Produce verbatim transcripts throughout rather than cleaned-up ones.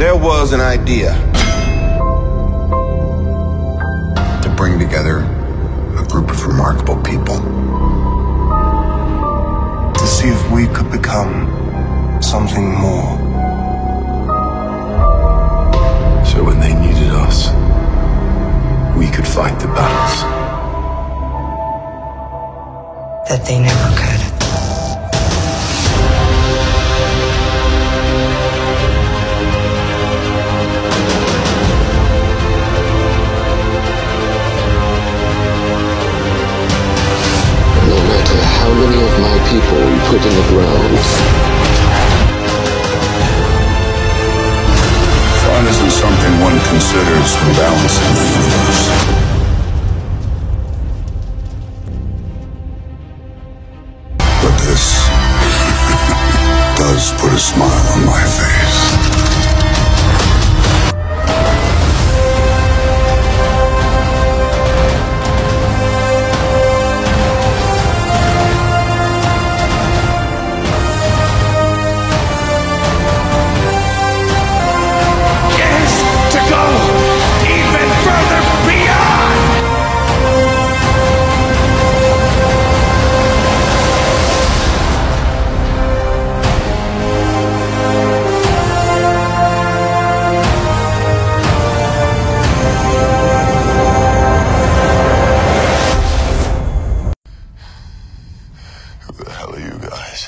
There was an idea to bring together a group of remarkable people, to see if we could become something more. So when they needed us, we could fight the battles that they never could. No matter how many of my people we put in the ground, fun isn't something one considers when balancing the universe. But this does put a smile on my face. Who the hell are you guys?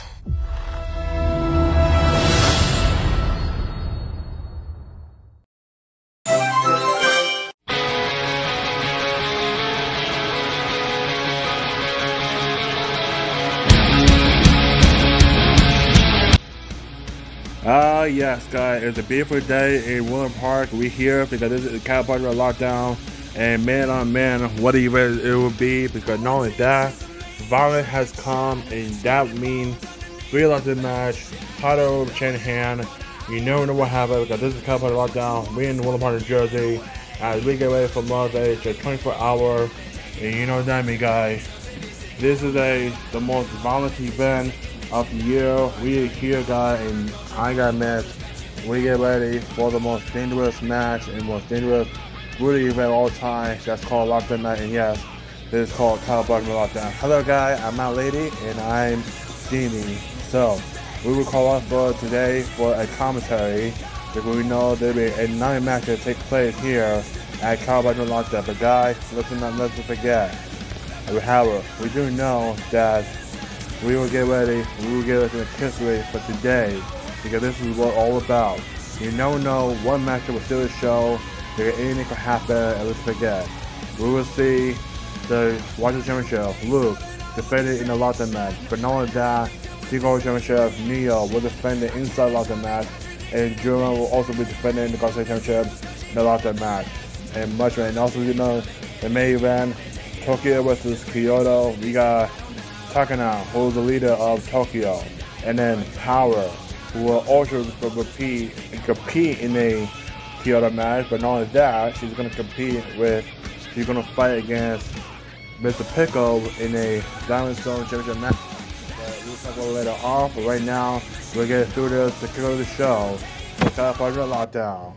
Ah, uh, yes, guys, it's a beautiful day in Woodland Park. We here because this is California lockdown, and man on man, what even it will be, because not only that, violence has come, and that means three elected match, title change hand. You never know what happened, because this is California lockdown. We in Woodland Park, New Jersey, as we get ready for Mother's Day. It's a twenty-four hour, and you know what I mean, guys. This is a the most violent event of the year. We are here, guys, and I got match. We get ready for the most dangerous match and most dangerous brutal event of all time. That's called Lockdown Night, and yes, this is called California Lockdown. Hello, guys. I'm Mount Lady, and I'm Steamy. So we will call off for today for a commentary, because we know there'll be another match that take place here at California Lockdown. But guys, listen, not let's forget. However, we do know that we will get ready, we will get ready to history for today, because this is what all about. You never know what match will still show, because anything could happen, and let's forget. We will see the Washington Championship, Luke, defended in the Lockdown match, but not only that, Single Championship, Neo will defend the inside Lockdown match, and German will also be defending the Godsend Championship in the Lockdown match, and much more. And also, you know, the main event, Tokyo versus Kyoto. We got Takana, who is the leader of Tokyo, and then Power, who will also compete and compete in a Kyoto match. But not only that, she's going to compete with, she's going to fight against Mister Pickle in a Diamond Stone Championship match. But we'll talk about it later on. But right now, we're getting through this to kick off the show for California Lockdown.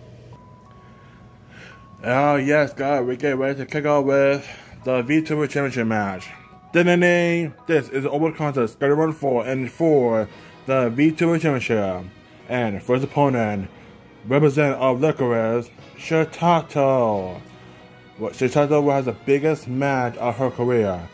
Oh yes, guys, we get ready to kick off with the V two Championship match. Ding-ding-ding. This is the Open Contest scheduled run for and for the V two Championship. And first opponent, representative of Licorice, Shitato. Shitato has the biggest match of her career.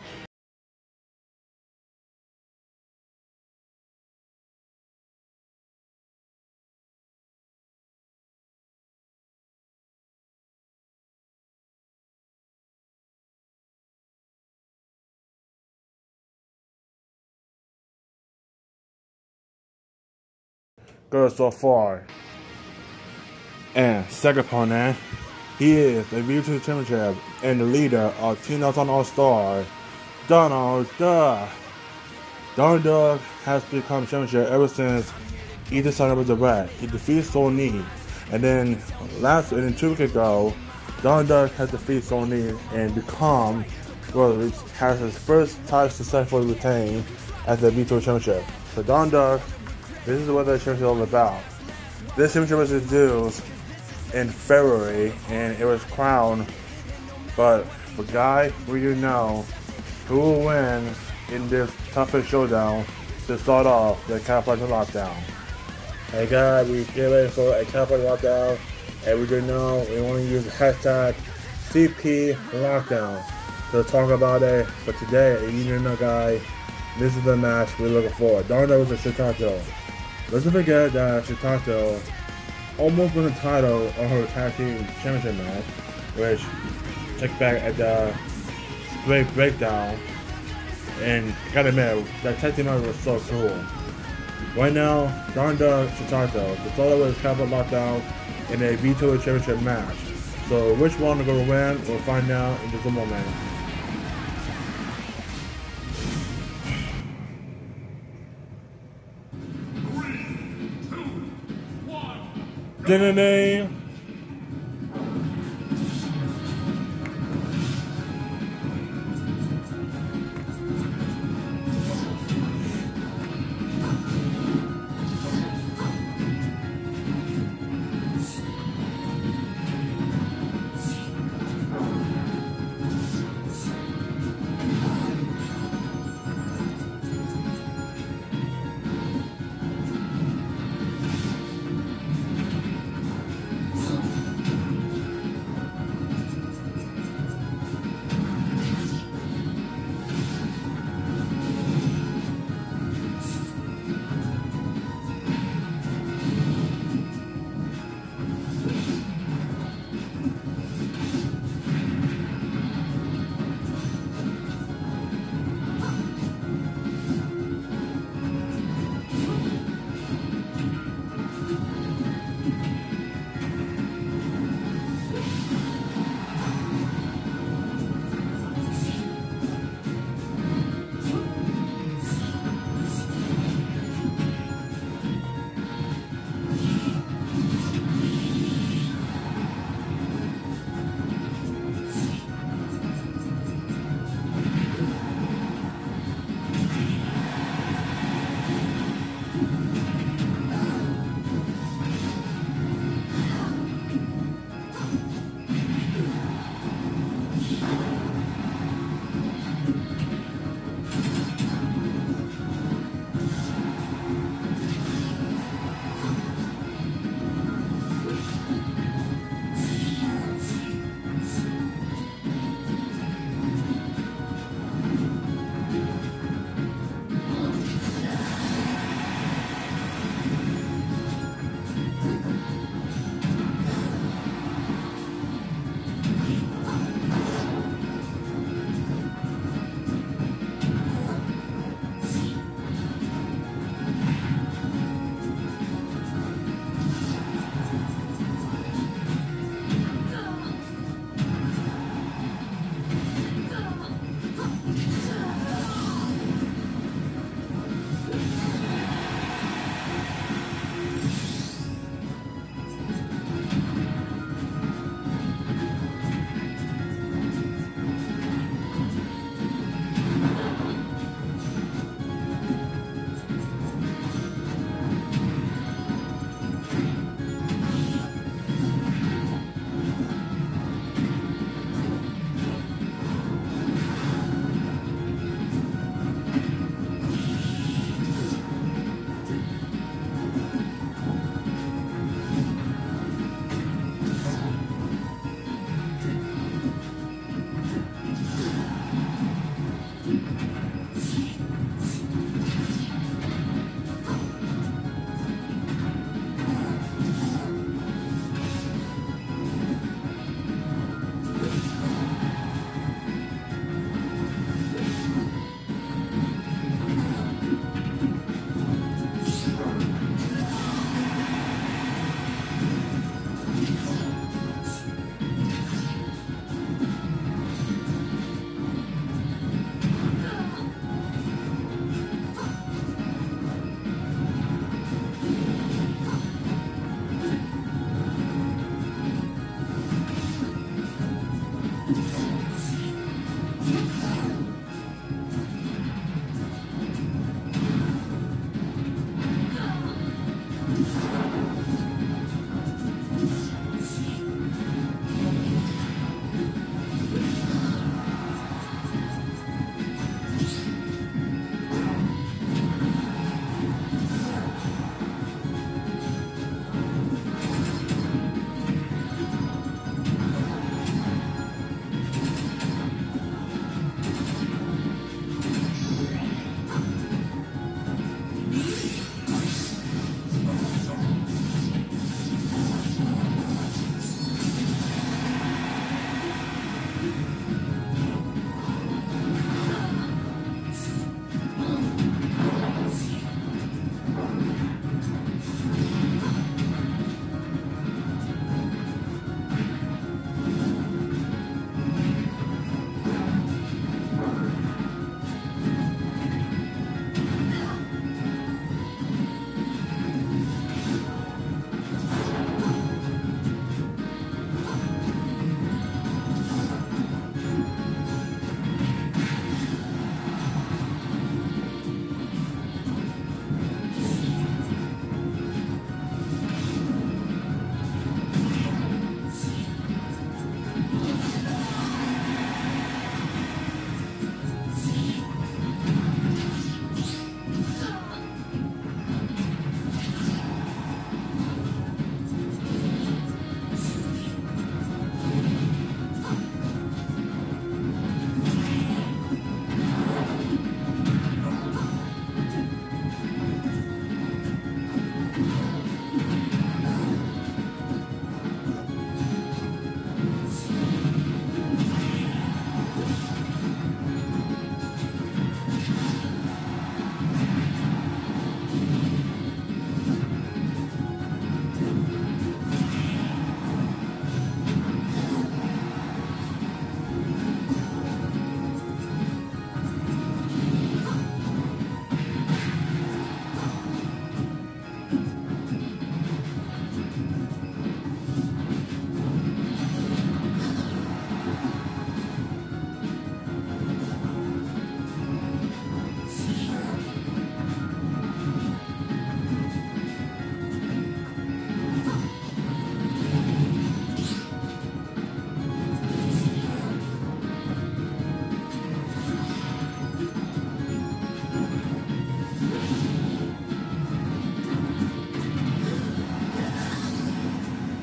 Good so far. And second opponent, he is the V two Championship and the leader of Teen Titans All-Star, Donald Duck. Donald Duck has become championship ever since he decided with the red. He defeated Sony, and then last and then two weeks ago, Donald Duck has defeated Sony and become, well, has his first title successfully retained as the V two Championship. So Donald Duck, this is what the championship is all about. This championship was introduced in February, and it was crowned. But for guy, who you know, who will win in this toughest showdown to start off the California lockdown? Hey guys, we get ready for a California lockdown, and we do know we want to use the hashtag C P lockdown to talk about it. But today, you do know, guys, this is the match we're looking for. Darno versus Shitato. Let's not forget that Shitato almost won the title on her tag team championship match, which check back at the Great Breakdown, and gotta admit, that tag team match was so cool. Right now, Darno Shitato, the solo with California lockdown in a V two championship match. So which one are going to win, we'll find out in just a moment. Dinner name.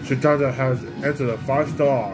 Shitata has entered the five-star arc.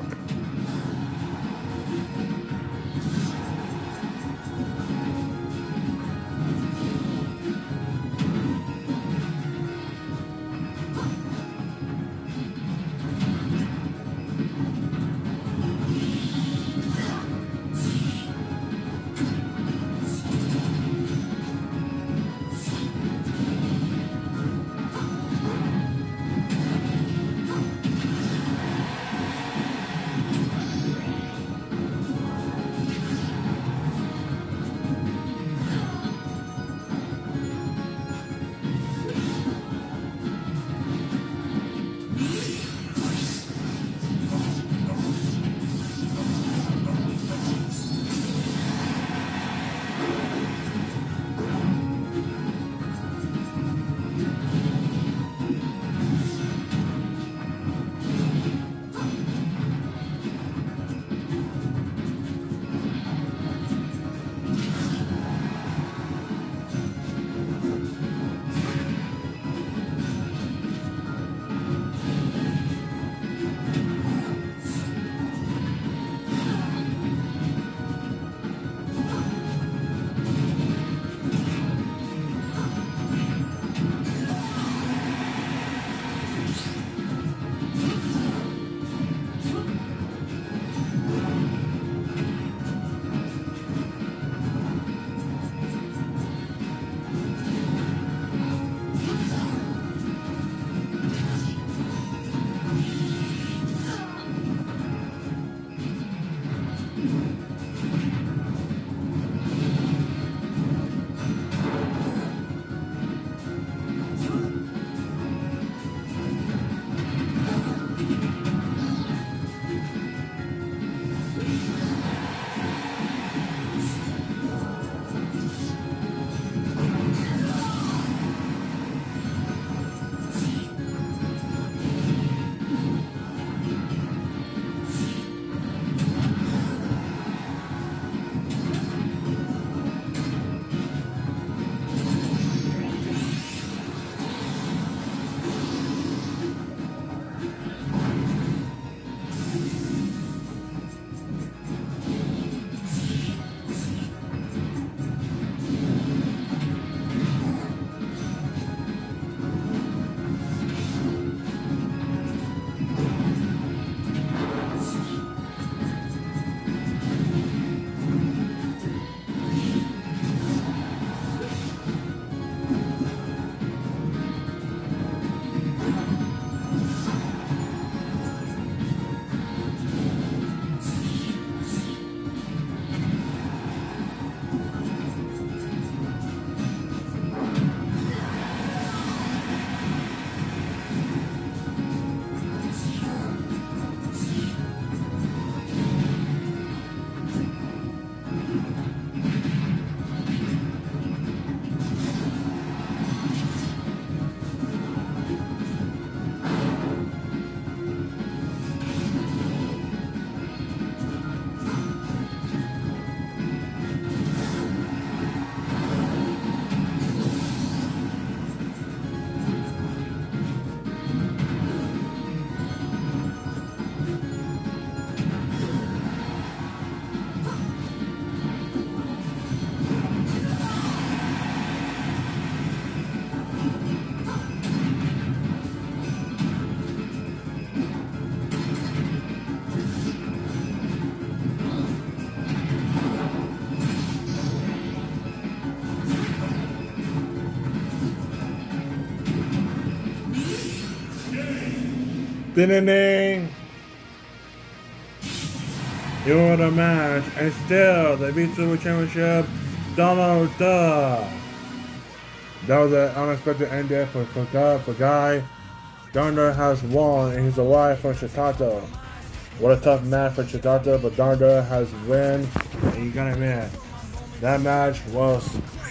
Ding ding ding. You won the match, and still the Jujutsu Championship, Donald Duck. That was an unexpected ending for for Guy. For Guy, Donald has won, and he's alive for Shitata. What a tough match for Shitata, but Donald has win, and you gotta admit, that match was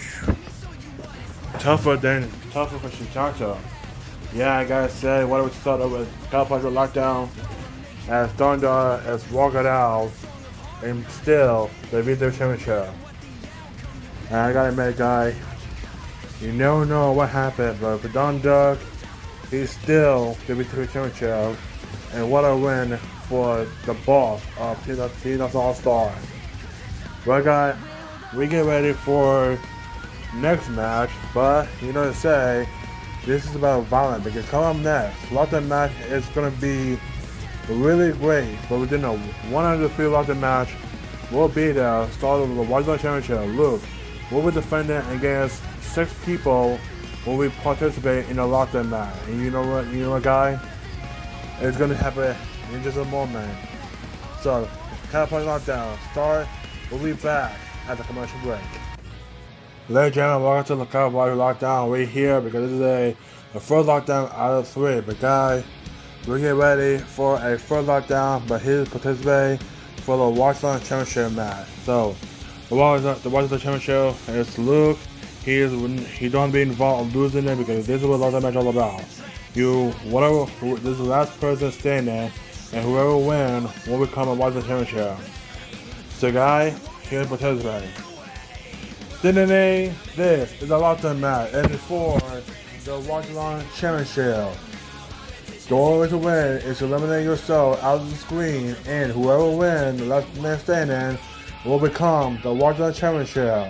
tougher than tougher for Shitata. Yeah, I gotta say, what we thought of was Cowpuncher Lockdown as Donda is walking out and still the Jujutsu Championship. And I gotta admit, guy, you never know what happened, but for Don Duck, he's still the Jujutsu Championship. and what a win for the boss of Peanuts All-Star. Well, guys, we get ready for next match, but you know what to say, this is about violence because coming up next, Lockdown match is going to be really great, but within a one hundred three Lockdown match, we'll be there, starting with the Warzone Championship. Luke will be defending against six people when we participate in a Lockdown match. And you know what, you know what, guy? It's going to happen in just a moment. So, Catapult Lockdown, start, we'll be back at the commercial break. Ladies and gentlemen, welcome to the Cowboy Lockdown. We're here because this is a, a first lockdown out of three. But guys, we're getting ready for a first lockdown, but he's participating for the Warzone Championship match. So, the Warzone, the Warzone Championship is Luke. He is he don't be involved in losing it because this is what lockdown match is all about. You whatever this is the last person standing, and whoever wins will become a Warzone Championship. So, guys, here's participating. This is a lockdown match, and it's for the Warzone Championship. The only way to win is to eliminate yourself out of the screen, and whoever wins, the last man standing, will become the Warzone Championship.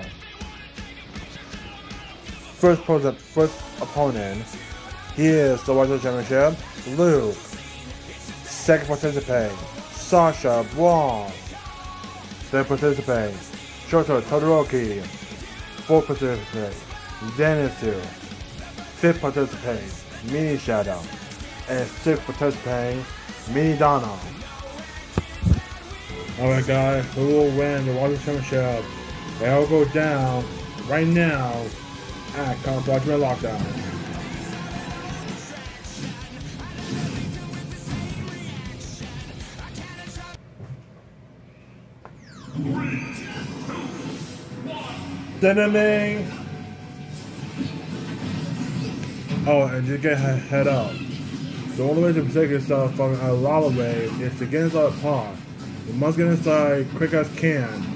First, person, first opponent, he is the Warzone Championship, Luke. Second participant, Sasha Braun. Third participant, Shoto Todoroki. Fourth participant, Zenitsu. Fifth participant, Mini Shadow. And sixth participant, Mini Donna. Alright guys, who will win the Warzone Championship? They all go down right now at Counter Lockdown. Ding. Oh, and you get head up. The only way to protect yourself from a lava wave is to get inside a pond. You must get inside quick as can.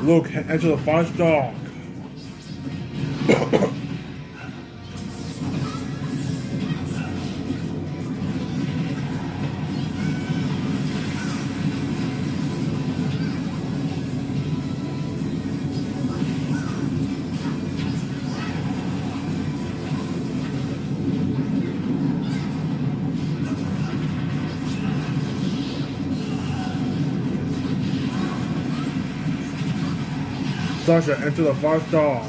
Luke, enter the five star. Sasha, enter the five star.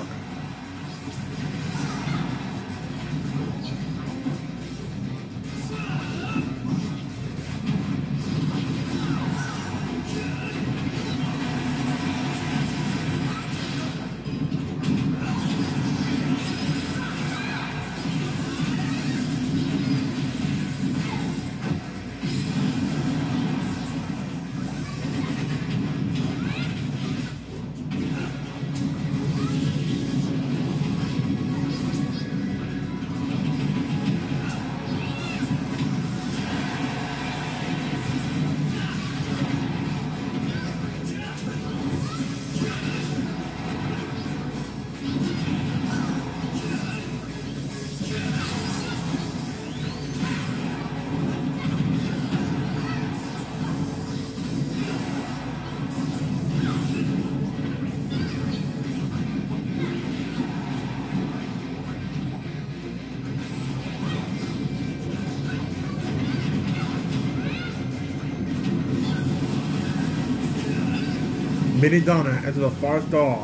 Mini Donna, enter the five star.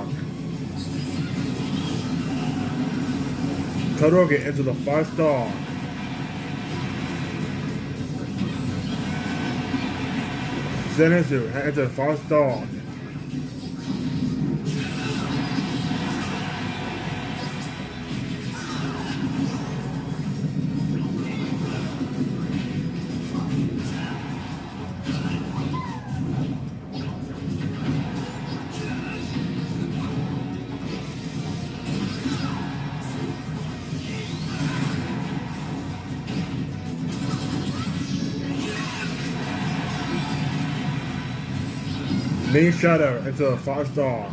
Todoroki, enter the five star. Zenitsu, enter the five star. Mini Shadow, enter the five star.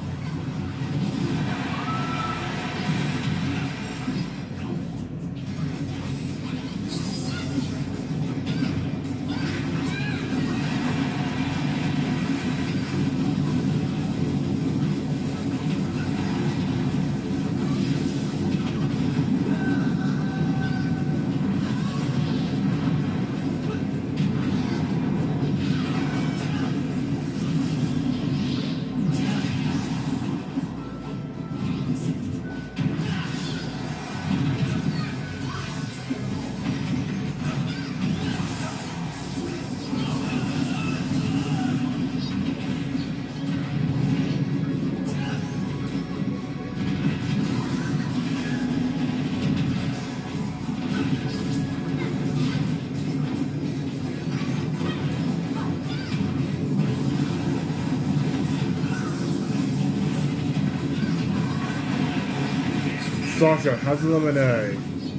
Sasha has a lemonade.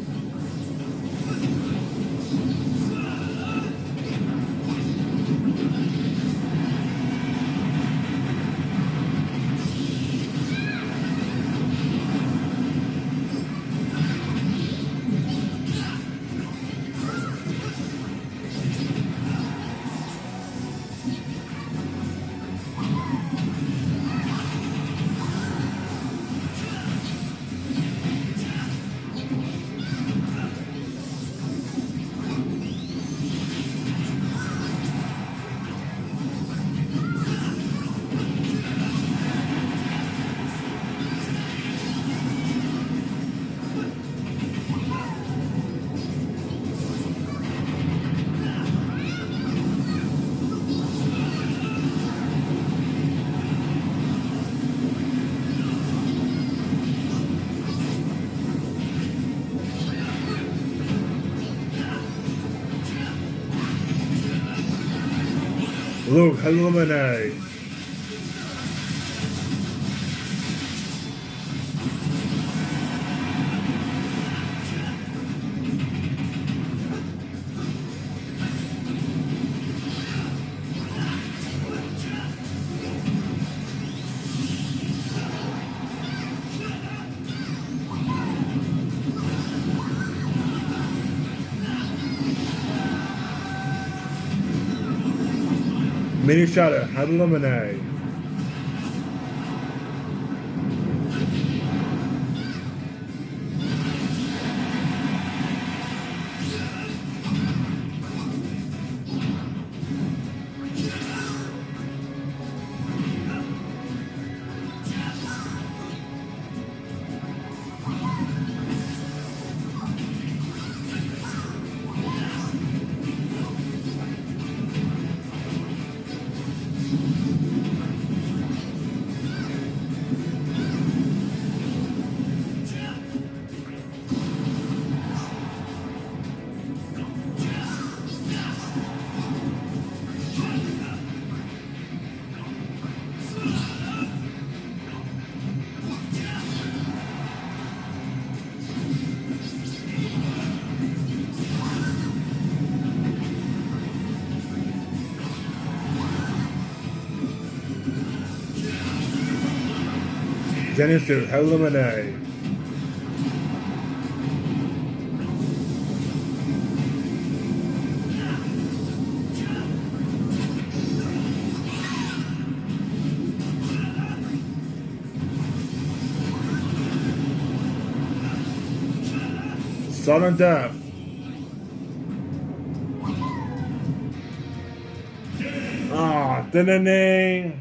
Luke, illuminate. Mini Shadow has eliminated. Zenitsu has eliminated. Sudden death. Ah, ding ding ding.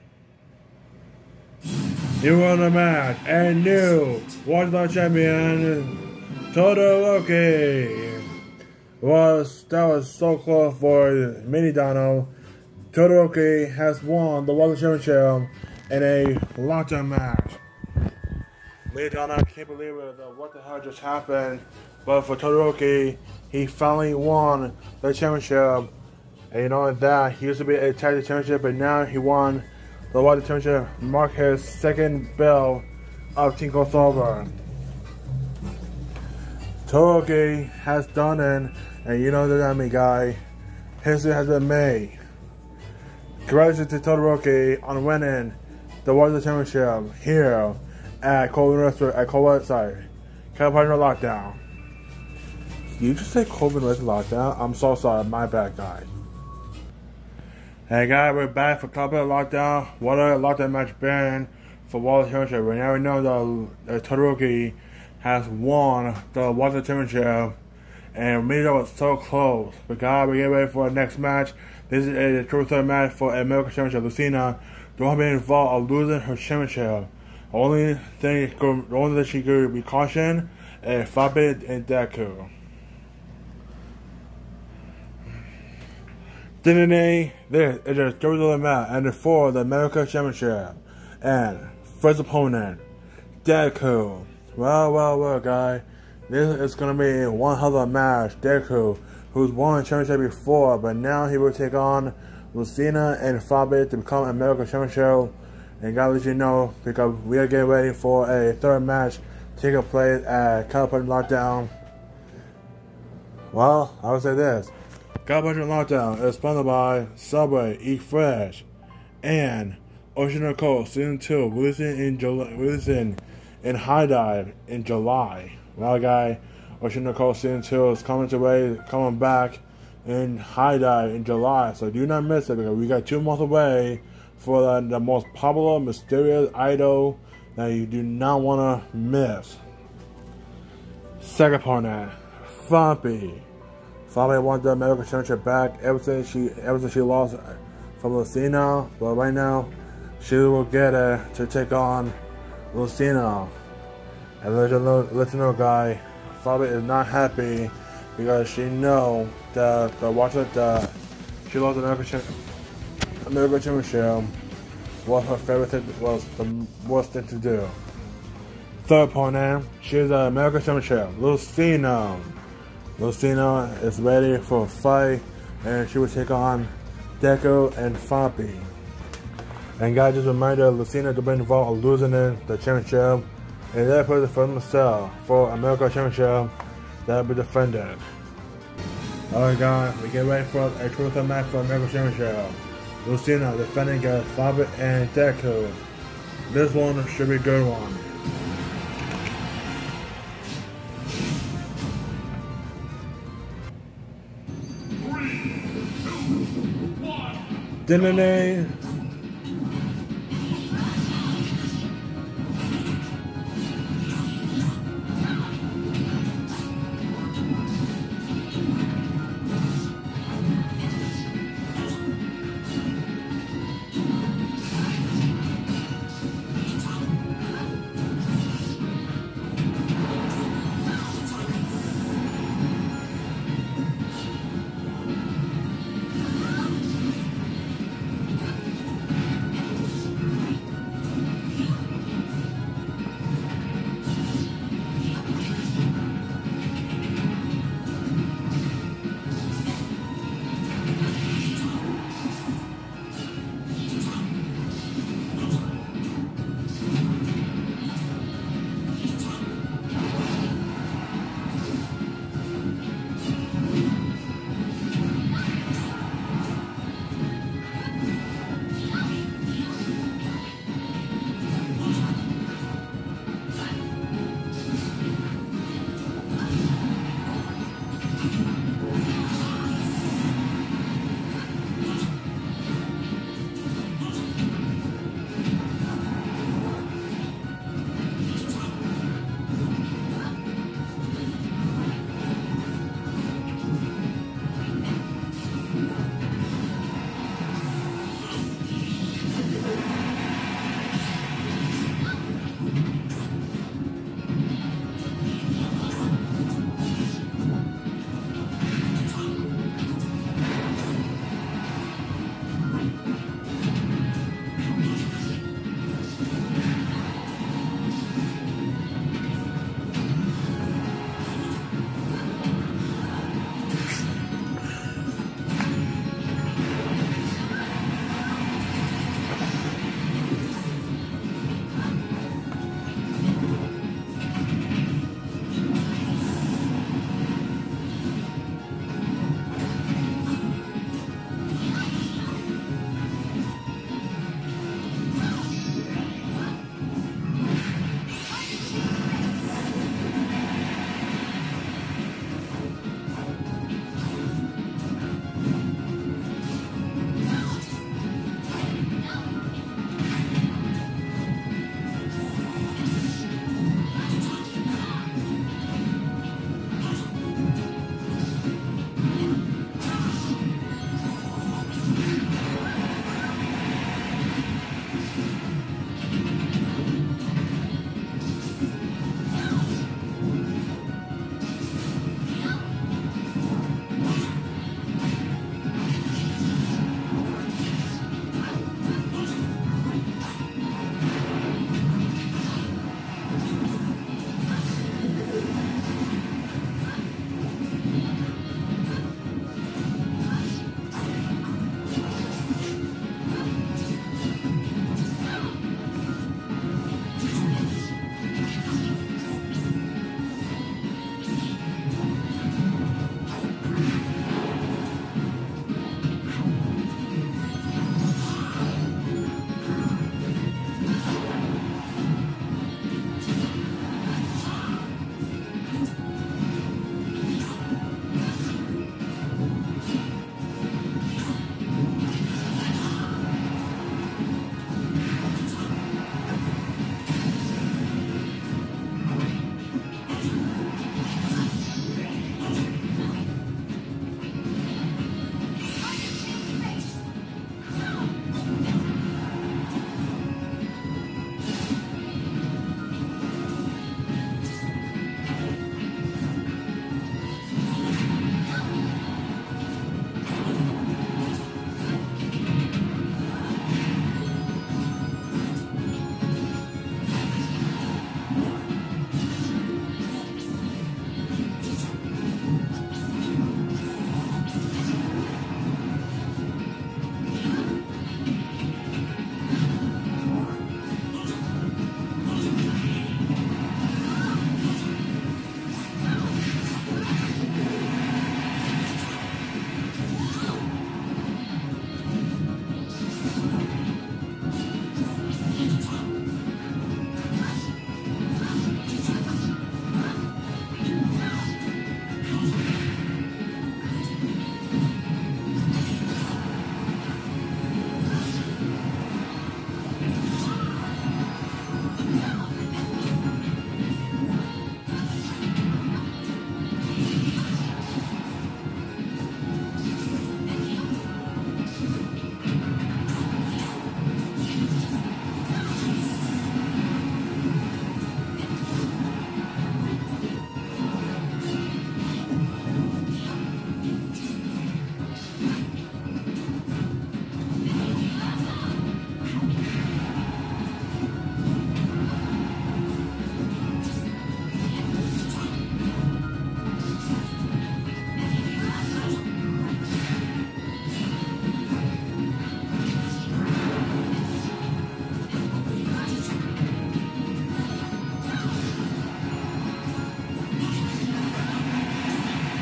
You won the match and new World Champion Todoroki. Was that was so close for Mini Dino. Todoroki has won the World Championship in a long-term match. Mini Dino can't believe it. What the hell just happened? But for Todoroki, he finally won the championship. And you know that he used to be a tag team championship, but now he won the World Championship, mark his second belt of Team Crossover. Todoroki has done it, and you know that I mean, guy. History has been made. Congratulations to Todoroki on winning the World Championship here at Cold Wrestling at Cold sorry, California Lockdown. Did you just say COVID Wrestling Lockdown? I'm so sorry, my bad, guys. Hey guys, we're back for California Lockdown. What a lockdown match been for World Championship. Right now we know that uh, Todoroki has won the World Championship, and we know it's so close. But guys, we get ready for our next match. This is a triple threat match for American Championship. Lucina don't be involved of losing her championship. The only thing, the only thing she could be cautioned is Fabi and Deku. Today, this is a triple match and for the American Championship. And first opponent, Deku. Well, well, well, guys. This is gonna be one hell of a match. Deku, who's won the championship before, but now he will take on Lucina and Fabi to become American Championship. And gotta let you know, because we are getting ready for a third match taking place at California Lockdown. Well, I would say this. California Lockdown is sponsored by Subway, Eat Fresh, and Ocean Coast Season two, releasing in July, releasing in High Dive in July. Well, guy, Ocean Coast Season two is coming to way, coming back in High Dive in July. So do not miss it, because we got two months away for the, the most popular, mysterious idol that you do not want to miss. Second opponent, Fabi. Fabi won the American Championship back ever since she ever since she lost from Lucina, but right now she will get it to take on Lucina. And let you know, let you know, guy, Fabi is not happy because she know that the watching that she lost the American American Championship was her favorite thing, was the worst thing to do. Third opponent, she is the American Championship, Lucina. Lucina is ready for a fight, and she will take on Deku and Fabi. And guys, just a reminder, Lucina to be involved in losing it, the championship, and that put it for themselves for American Championship that will be defended. Alright guys, we get ready for a triple threat match for American Championship. Lucina defending against Fabi and Deku. This one should be a good one. Dinner.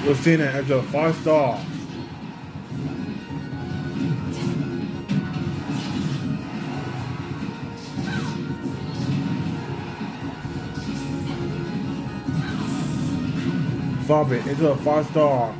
Lucina into a five star. Fabi into a five star.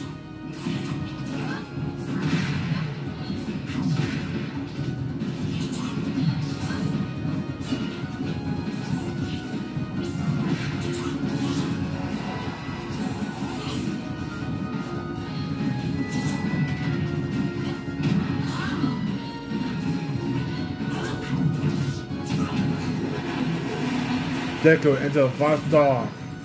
Deku into a five star.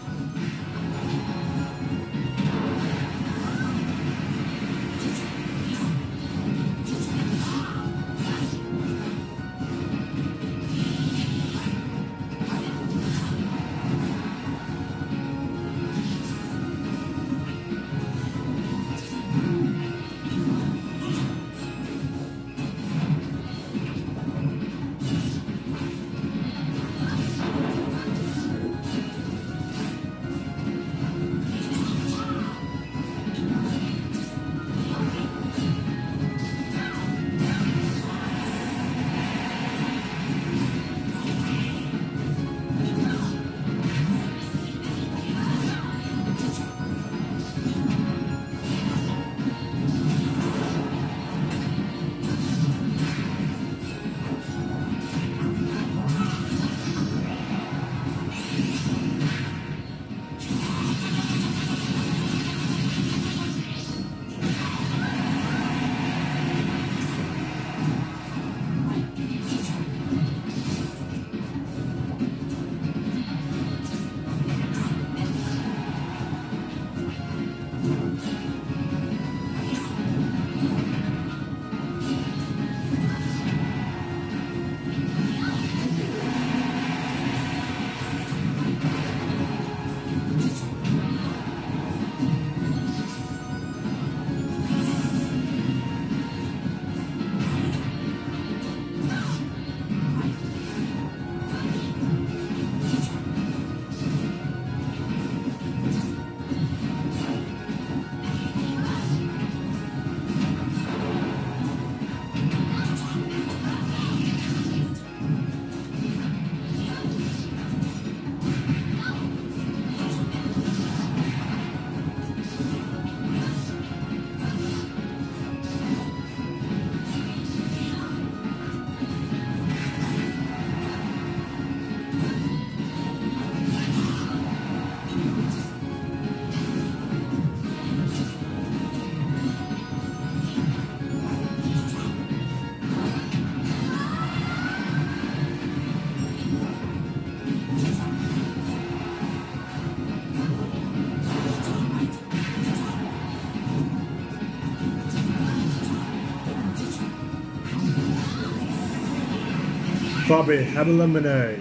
Fabi had a lemonade.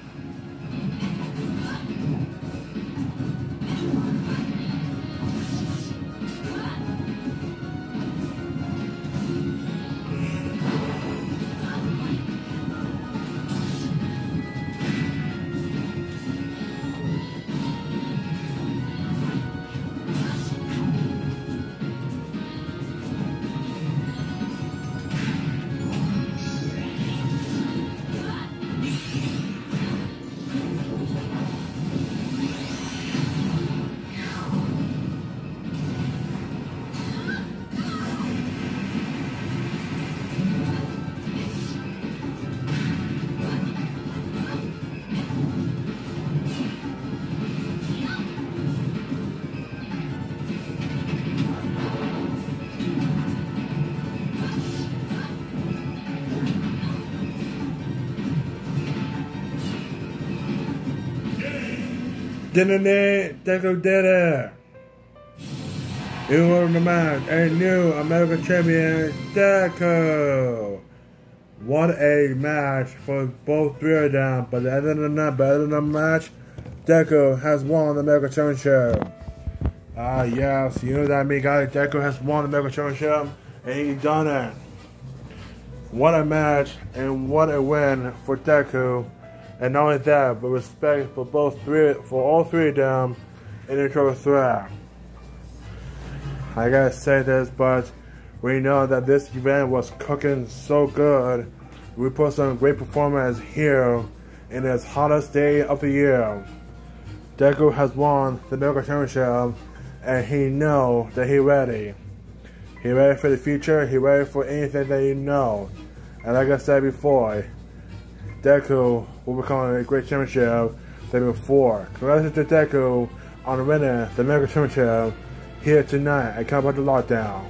Didn't it? Deku did it! He won the match, a new American champion, Deku! What a match for both three of them, but other than that, but other than the match, Deku has won the American Championship. Ah, uh, yes, you know what I mean, guys. Deku has won the American Championship, and he done it. What a match, and what a win for Deku. And not only that, but respect for both three, for all three of them in the triple threat. I gotta say this, but we know that this event was cooking so good. We put some great performance here in its hottest day of the year. Deku has won the Miracle Championship, and he know that he ready. He ready for the future. He ready for anything that you know. And like I said before, Deku will become a great championship than before. Congratulations to Deku on winning the Mega Championship here tonight at Cowboy Lockdown.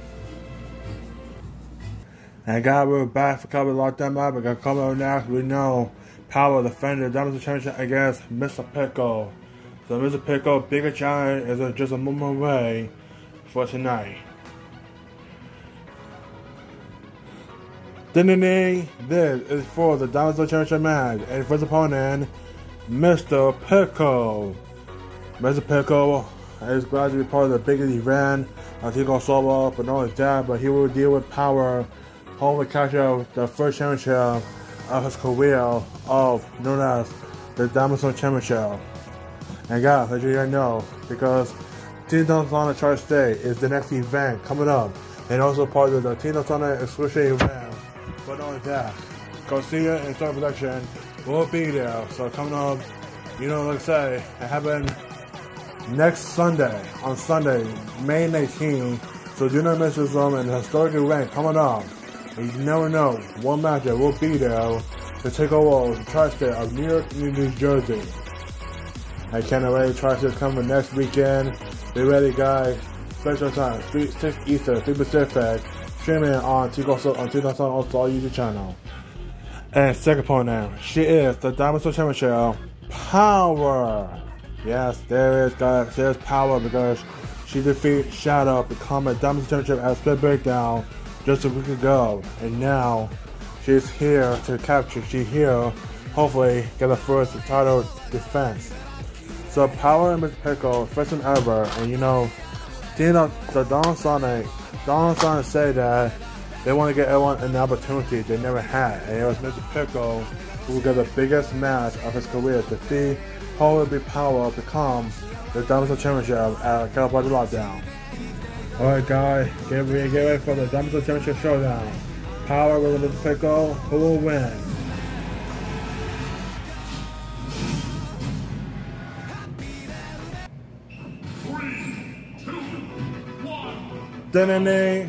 And guys, we're back for Cowboy Lockdown map. We got coming up next. We know Power defended the Diamond Championship against Mister Pickle. So Mister Pickle, bigger challenge is just a moment away for tonight. This is for the Diamond Championship match, and for his opponent, Mister Pickle. Mister Pickle is glad to be part of the biggest event as he goes solo, but not only that, but he will deal with Power, hopefully catch up the first championship of his career, of known as the Diamond Championship. And guys, let you guys know, because Team Sonic Charge State is the next event coming up, and also part of the Team Sonic exclusive event. But not only that, Garcia and Star Production will be there. So coming up, you know, like I say, it happened next Sunday, on Sunday, May nineteenth. So do not miss this um, an historic event coming up. And you never know, one matchup will be there to take over the tri-state of New York and New Jersey. I can't wait to try to come next weekend. Be ready, guys. Special time, six Eastern, three Pacific. Streaming on Tigo on Tigo also YouTube channel. And second opponent, she is the Diamond Championship Power. Yes, there is guys, there's Power because she defeated Shadow to become a Diamond Championship at Split Breakdown just a week ago, and now she's here to capture. She's here, hopefully get a first title defense. So Power and Mister Pickle, first time ever, and you know, you know the Don Sonic. Don Sonic said that they want to get everyone an opportunity they never had, and it was Mister Pickle who got the biggest match of his career to see how it be Power become the Diamond Championship at California Lockdown. Alright guys, get ready, get ready for the Diamond Championship Showdown. Power with Mister Pickle, who will win? Ding-ding-ding.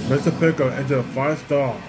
Mister Pickle into a five star.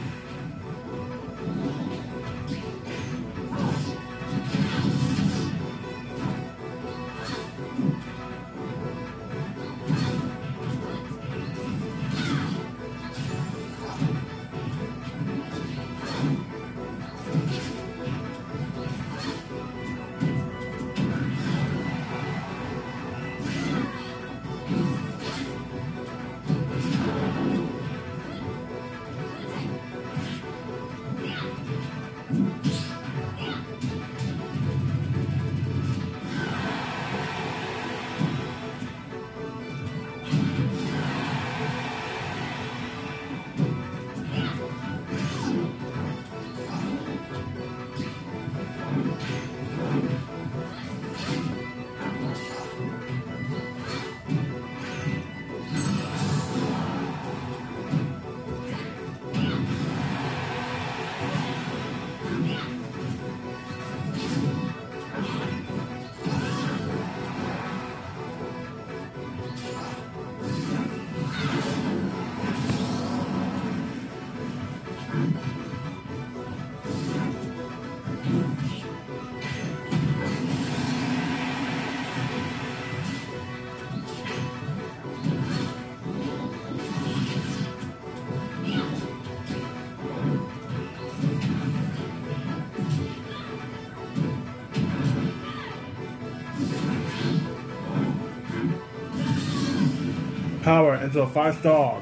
Power into a five star.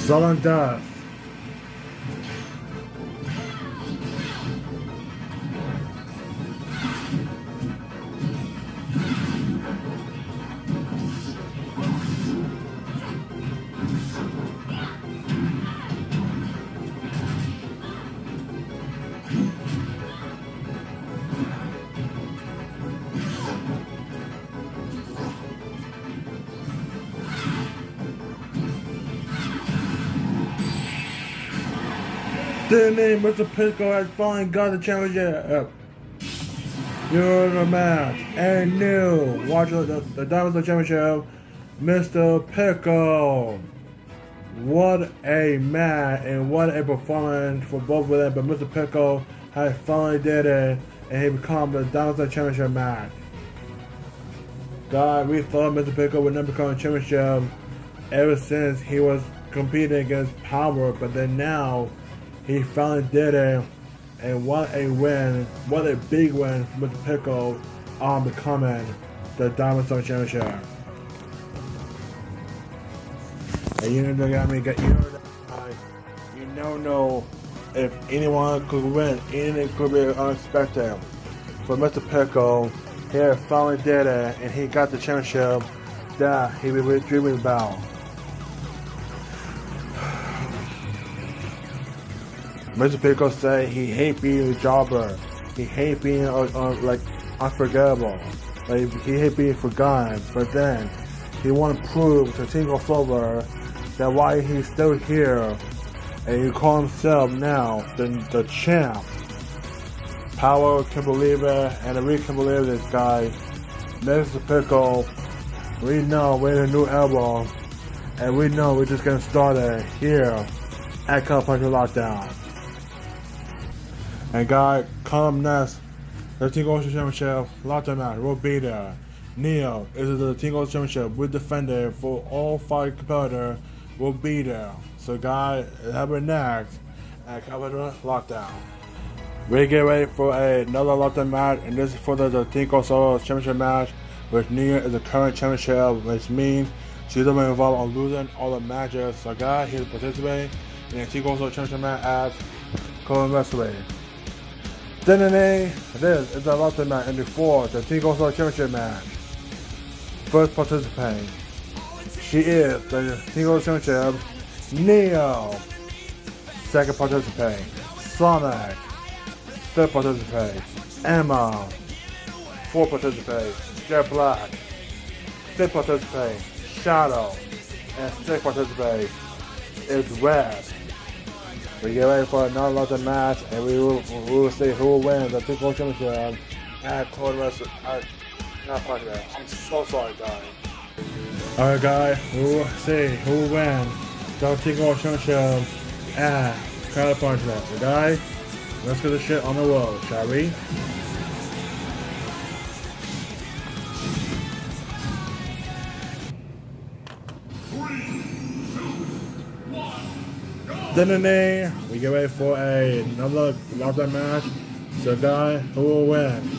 Sudden death. The name Mister Pisco has finally got the championship. You're the match. And new. Watch the, the Diamonds of the Championship. Mister Pickle. What a match and what a performance for both of them. But Mister Pickle has finally did it. And he become the Diamonds of the Championship match. God, we thought Mister Pickle would never become a championship ever since he was competing against Power. But then now, he finally did it, and what a win, what a big win for Mister Pickle on becoming the Diamond Star Championship. And you know, I mean, you know, you don't know if anyone could win, anything could be unexpected. For Mister Pickle, he finally did it, and he got the championship that he was dreaming about. Mister Pickle said he hate being a jobber. He hate being uh, uh, like unforgettable. Like he hate being forgotten. But then he want to prove to Tingle Silver that why he's still here, and he call himself now the the champ. Power can believe it, and we can believe this guy. Mister Pickle, we know we're in a new album, and we know we're just getting started here at California Lockdown. And God, come next, the Team Ocean Championship, Lockdown match, will be there. Neo is the Team Ocean Championship, we defender for all five competitors, will be there. So God, have it next at California Lockdown. We get ready for a, another Lockdown match, and this is for the, the Team Solo Championship match, which Neo is the current championship, which means she's going to be involved on losing all the matches. So God, he's participating in the Team Solo Championship match as co-wrestling. Then this is the Lockdown match, and before the Team Solo Championship match. First participating, she is the Team Solo Championship, Neo. Second participating, Sonic. Third participating, Emma. Fourth participating, Jet Black. Fifth participating, Shadow. And sixth participating is Red. We get ready for another Lockdown match, and we will, we will see who will win the Team Solo Championship at Cold Wrestling. Not quite that. I'm so sorry, guys. Alright, guys, we will see who will win the Team Solo Championship at California. So, guys, let's get this shit on the road, shall we? Then we get ready for a, another Lockdown match. So, guys, who will win?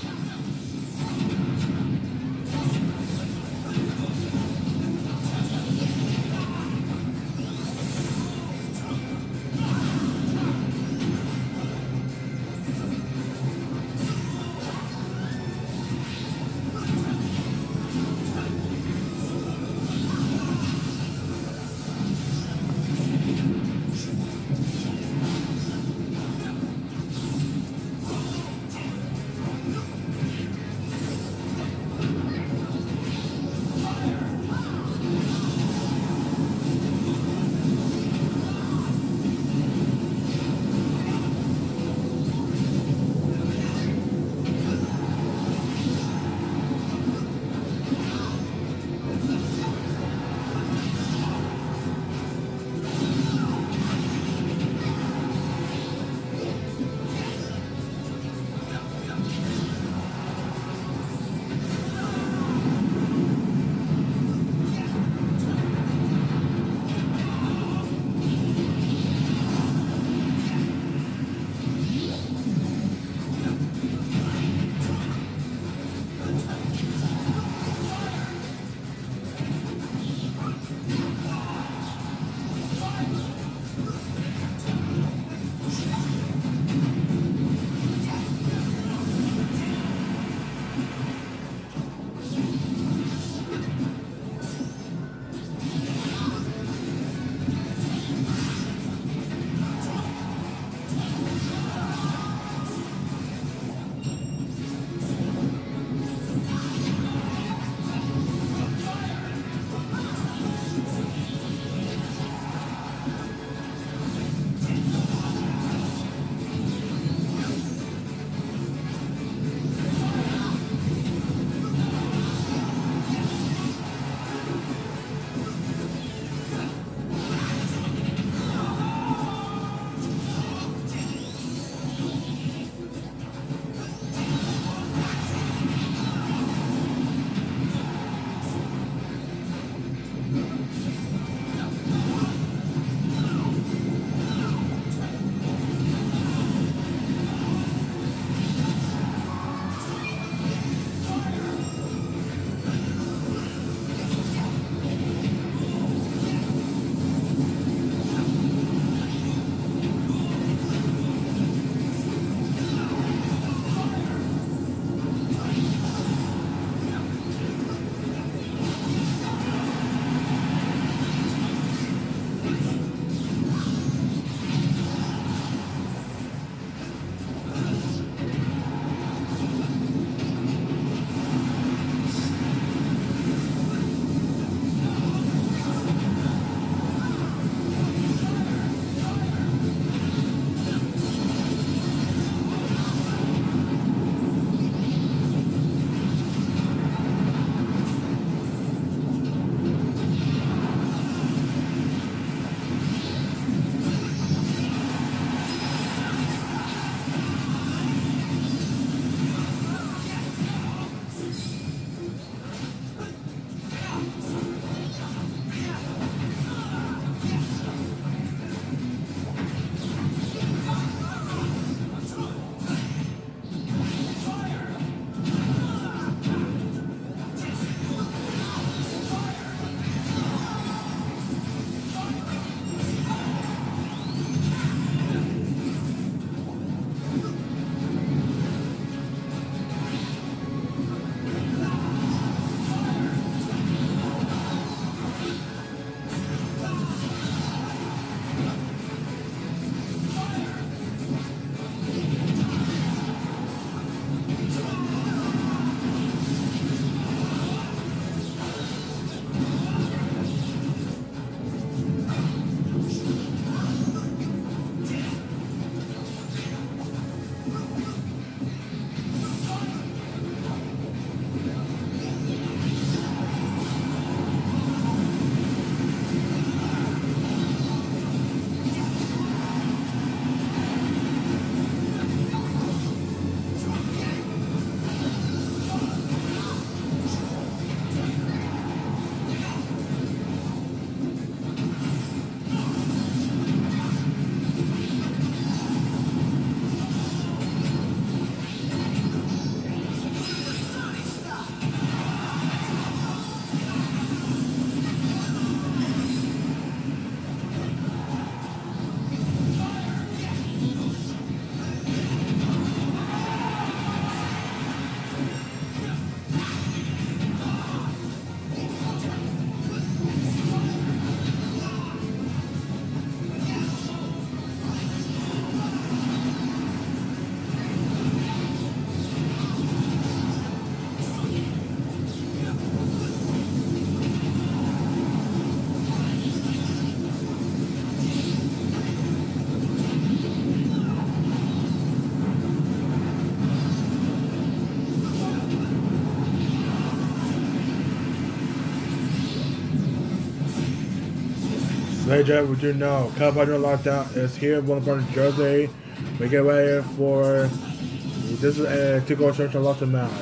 Ladies and gentlemen, we do know California Lockdown is here in Williamsburg, New Jersey. We get ready for this is a two-goal church and lots of match.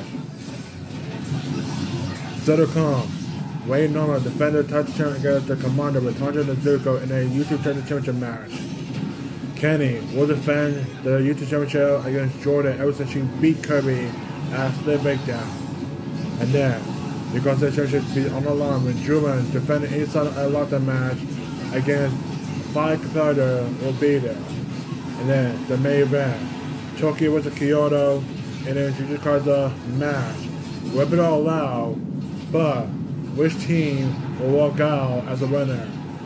Sudocom, Wayne Norman, defender touchdown against the commander with Tanjiro Nezuko in a YouTube Championship match. Kenny will defend the YouTube Championship against Jordan ever since she beat Kirby at Slip Breakdown. And then, because the championship be on the line with Drummond defending inside a lockdown match against five competitors will be there. And then the main event, Tokyo versus Kyoto, and then Jujutsu Kaisen match. Rip it all out, but which team will walk out as a winner?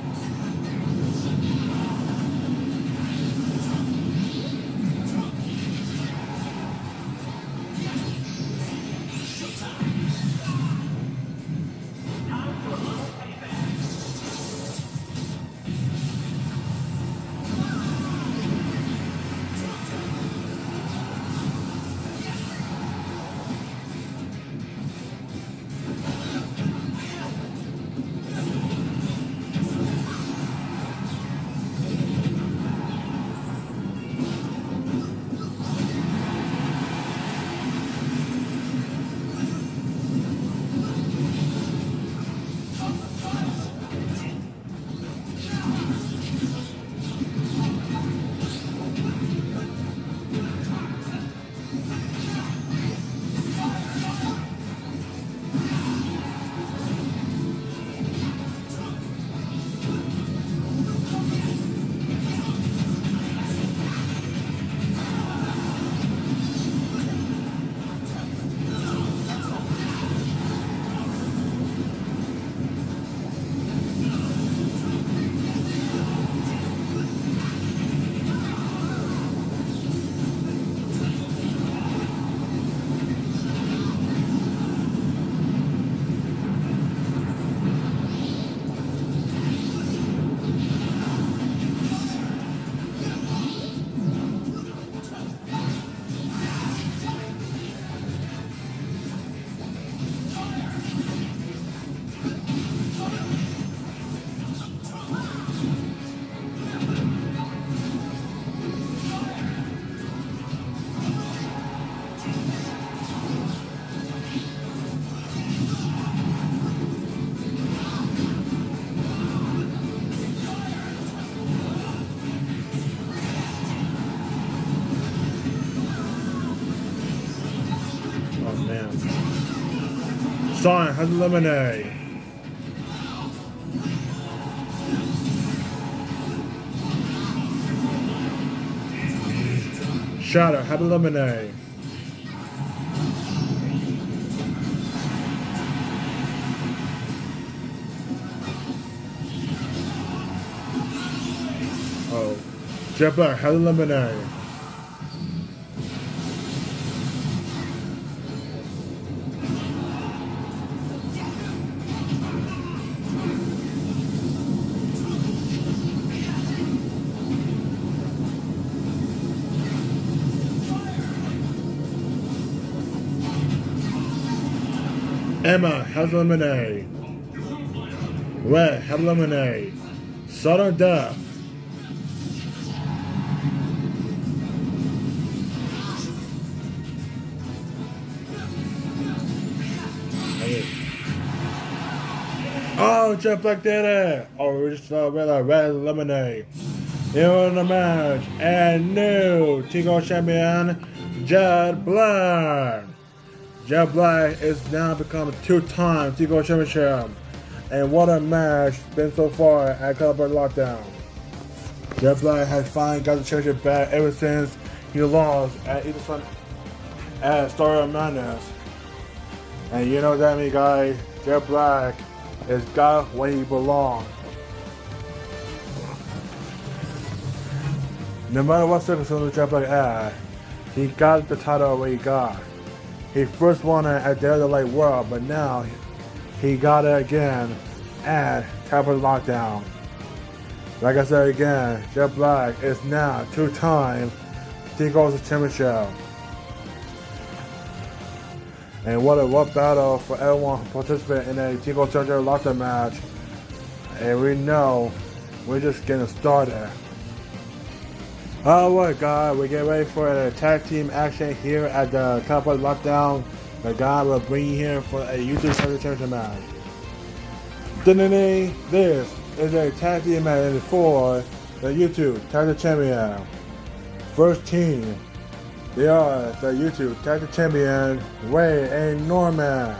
Sign has lemonade. Shadow had a lemonade. Oh, Jet Black had a lemonade. Emma has lemonade. Red has lemonade. Southern Death. Oh, Jet Black did it! Oh, we just saw red, red lemonade. In the match, and new Tigo champion, Jet Black. Jet Black is now become a two-time Tigo championship. And what a match it's been so far at California Lockdown. Jet Black has finally got the championship back ever since he lost at either Sun at Star of Madness. And you know what that means, guys? Jet Black has got where he belongs. No matter what circumstances Jet Black had, he got the title where he got. He first won it at the other Light World, but now he got it again at California Lockdown. Like I said again, Jet Black is now two-time Tigo's championship. And what a what battle for everyone who participated in a Tigo Championship Lockdown match. And we know we're just getting started. Alright guys, we get ready for a tag team action here at the Cowboy Lockdown. The guy will bring you here for a YouTube Title Championship match. This is a tag team match for the YouTube Title Champion. First team, they are the YouTube Title Champion, Ray and Norman.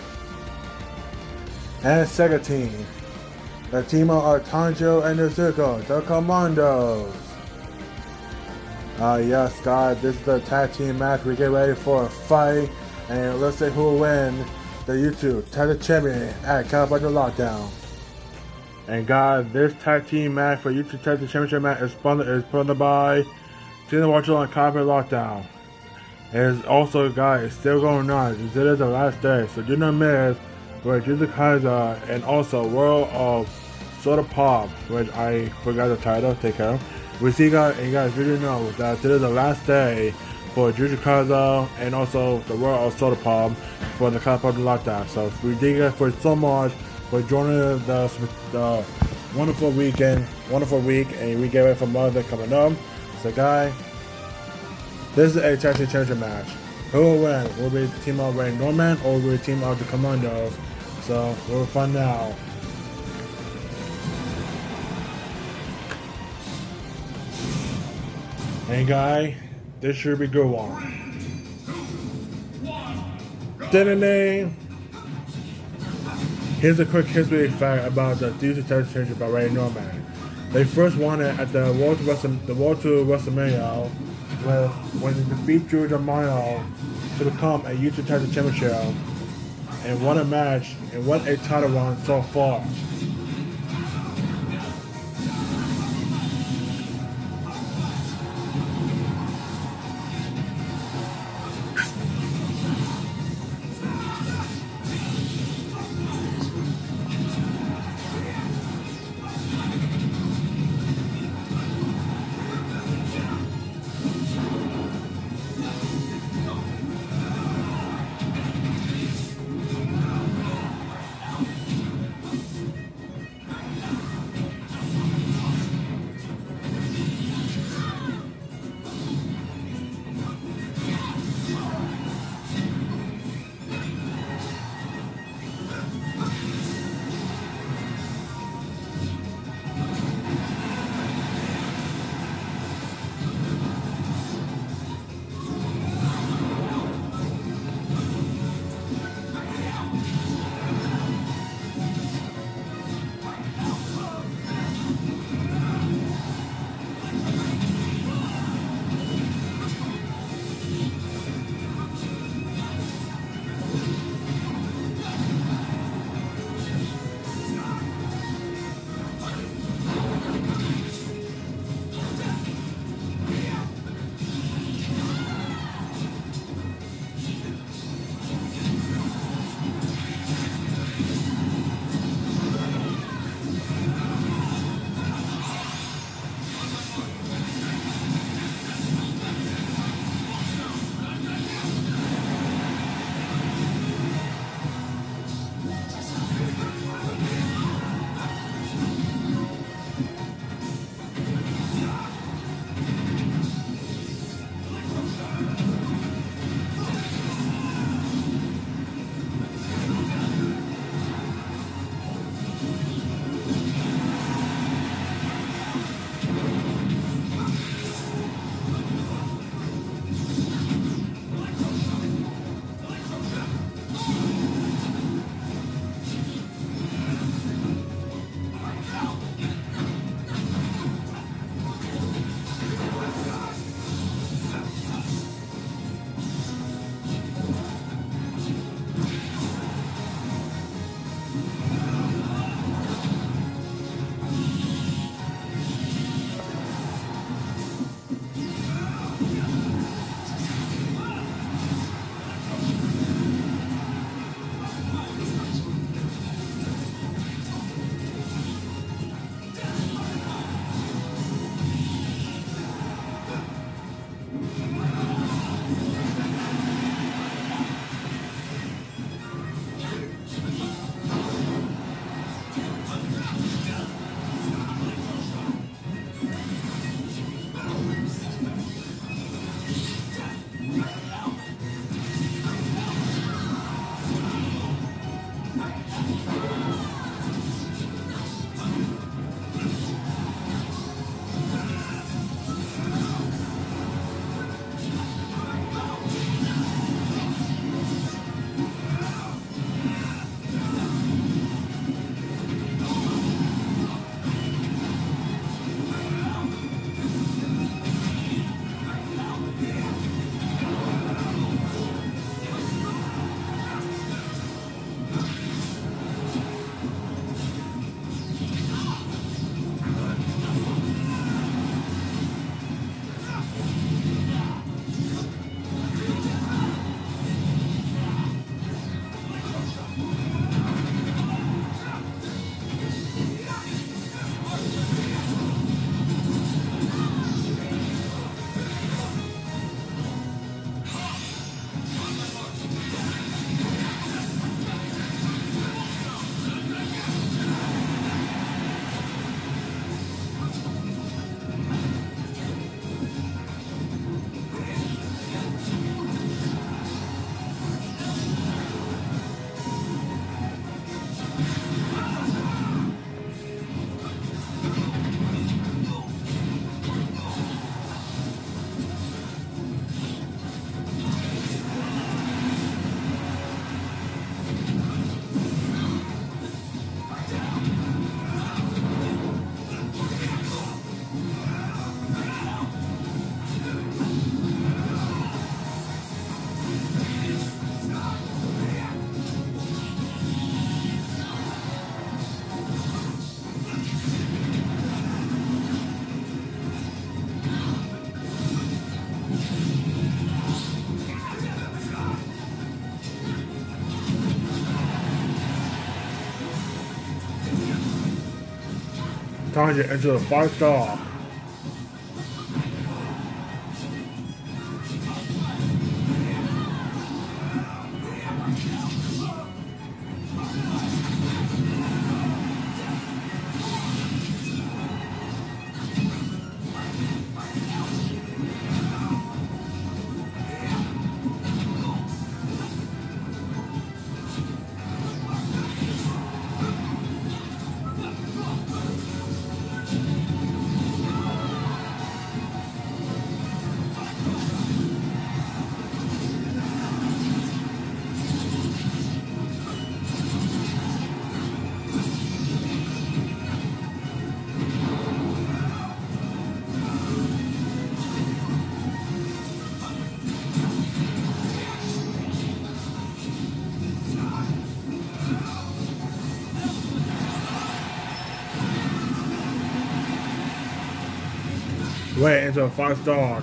And second team, the team of Tanjo and the Circle, the Commandos. Uh, yes, guys, this is the tag team match. We get ready for a fight, and let's see who will win the YouTube Title Champion at Cowboy Lockdown. And guys, this tag team match for YouTube Title Championship match is sponsored, is sponsored by Tina Watcher on Cowboy Lockdown. And it's also, guys, it's still going on. This is the last day, so do not miss for Jujutsu Kaisen and also World of Soda Pop, which I forgot the title. Take care. We see, guys, and you guys really know that this is the last day for Jujutsu Kaisen and also the World of Soda Pop for the Cowboy Lockdown. So we thank you guys for so much for joining the, the wonderful weekend, wonderful week, and we get ready for Mother Day coming up. So, guys, this is a tag team championship match. Who will win? Will be the team of Ray Norman or will be the team of the Commandos? So we'll find out. And guys, this should be a good one. Ding-a-ding. Here's a quick history fact about the D C Title Championship by Ray Norman. They first won it at the World to Wrestle, the World to WrestleMania with when they defeat Drew Romano to become a YouTube Title Championship and won a match and won a title run so far. Time to enter the five star. Wait, it's a five star.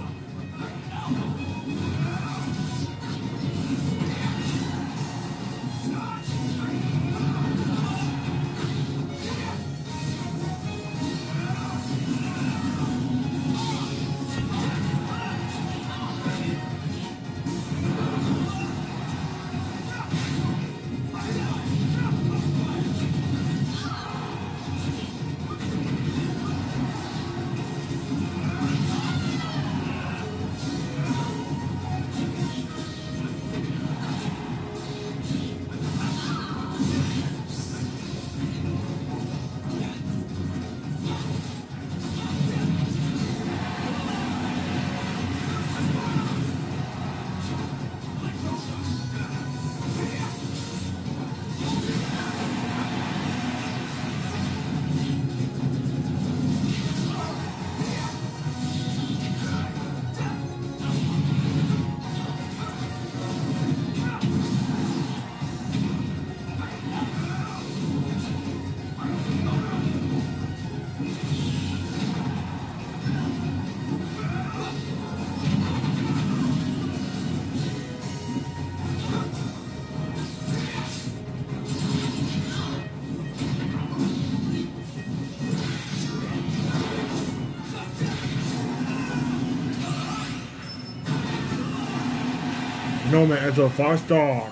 No man, it's a five star.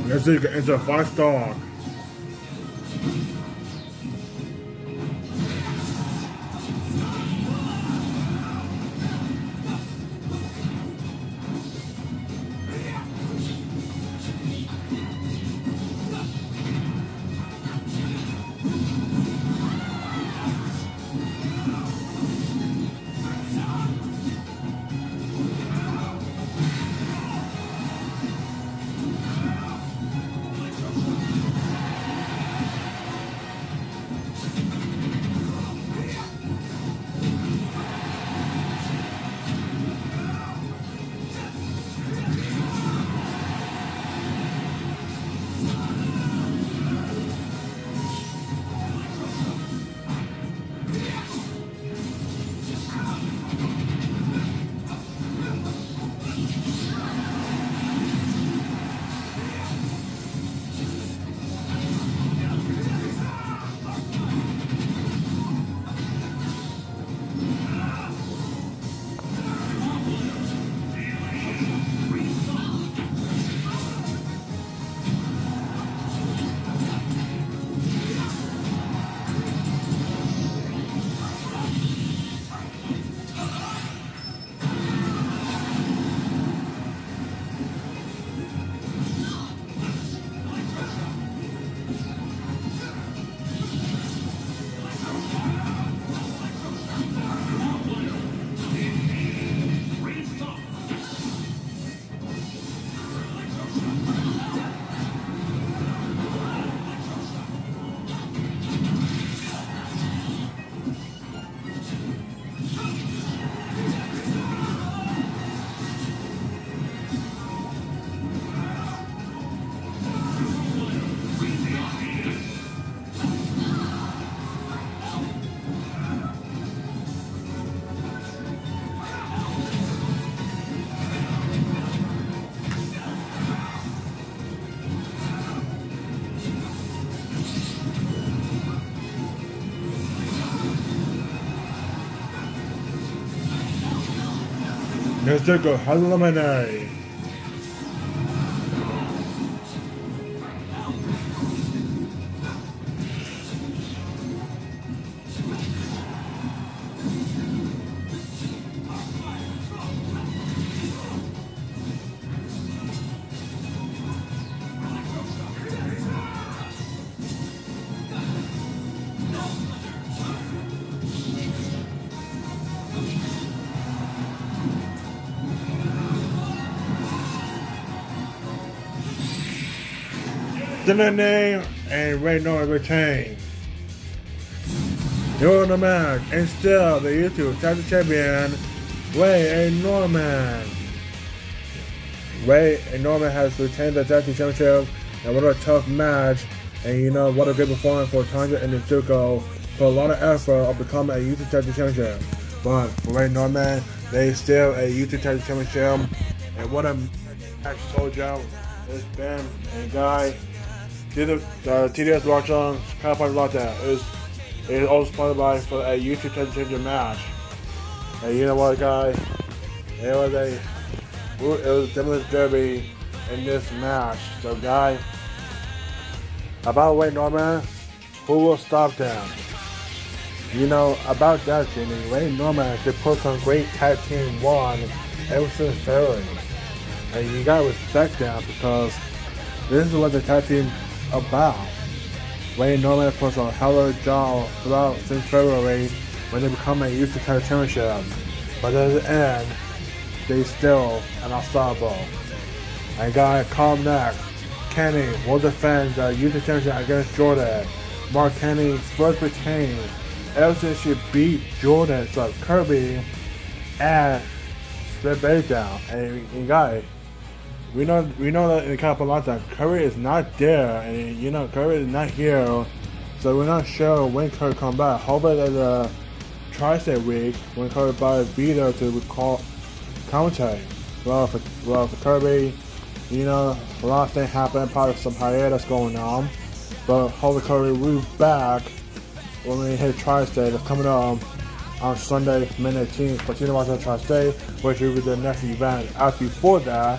Let's see, it's a five star. Jujutsu Kaisen. The name and Ray Norman retain. You're the match and still the YouTube title champion, Ray and Norman. Ray and Norman has retained the tag team championship, and what a tough match, and you know what a good performance for Tanya and Zuko. Put a lot of effort of becoming a YouTube tag team championship. But for Ray and Norman, they still a YouTube tag team championship, and what a match told y'all it's been a guy. T D S Lockdown, California Lockdown is is also sponsored by for a YouTube tag team championship match. And you know what, guys? It was a it was Demon's Derby in this match. So, guys, about Ray Norman, who will stop them? You know about that, Jimmy. Ray Norman should put some great tag team one ever since February, and you gotta respect them because this is what the tag team about. Ray Norman puts a hell of a job throughout since February when they become a YouTube Title Championship, but at the end, they still are unstoppable. And guys, come next. Kenny will defend the YouTube Championship against Jordan. Mark Kenny first retained ever since she beat Jordan, so Kirby, and split Bay down. And, and guys, We know we know that in Capalata, Curry is not there, and you know Curry is not here, so we're not sure when Curry come back. Hopefully there's a tri-state week when Curry by be there to recall commentary. Well for well for Kirby, you know, a lot of things happen, probably some hiatus going on. But hopefully Curry will be back when we hit tri-state coming up on Sunday, May eighteenth for Tina Watson tri-state, which will be the next event. As before that,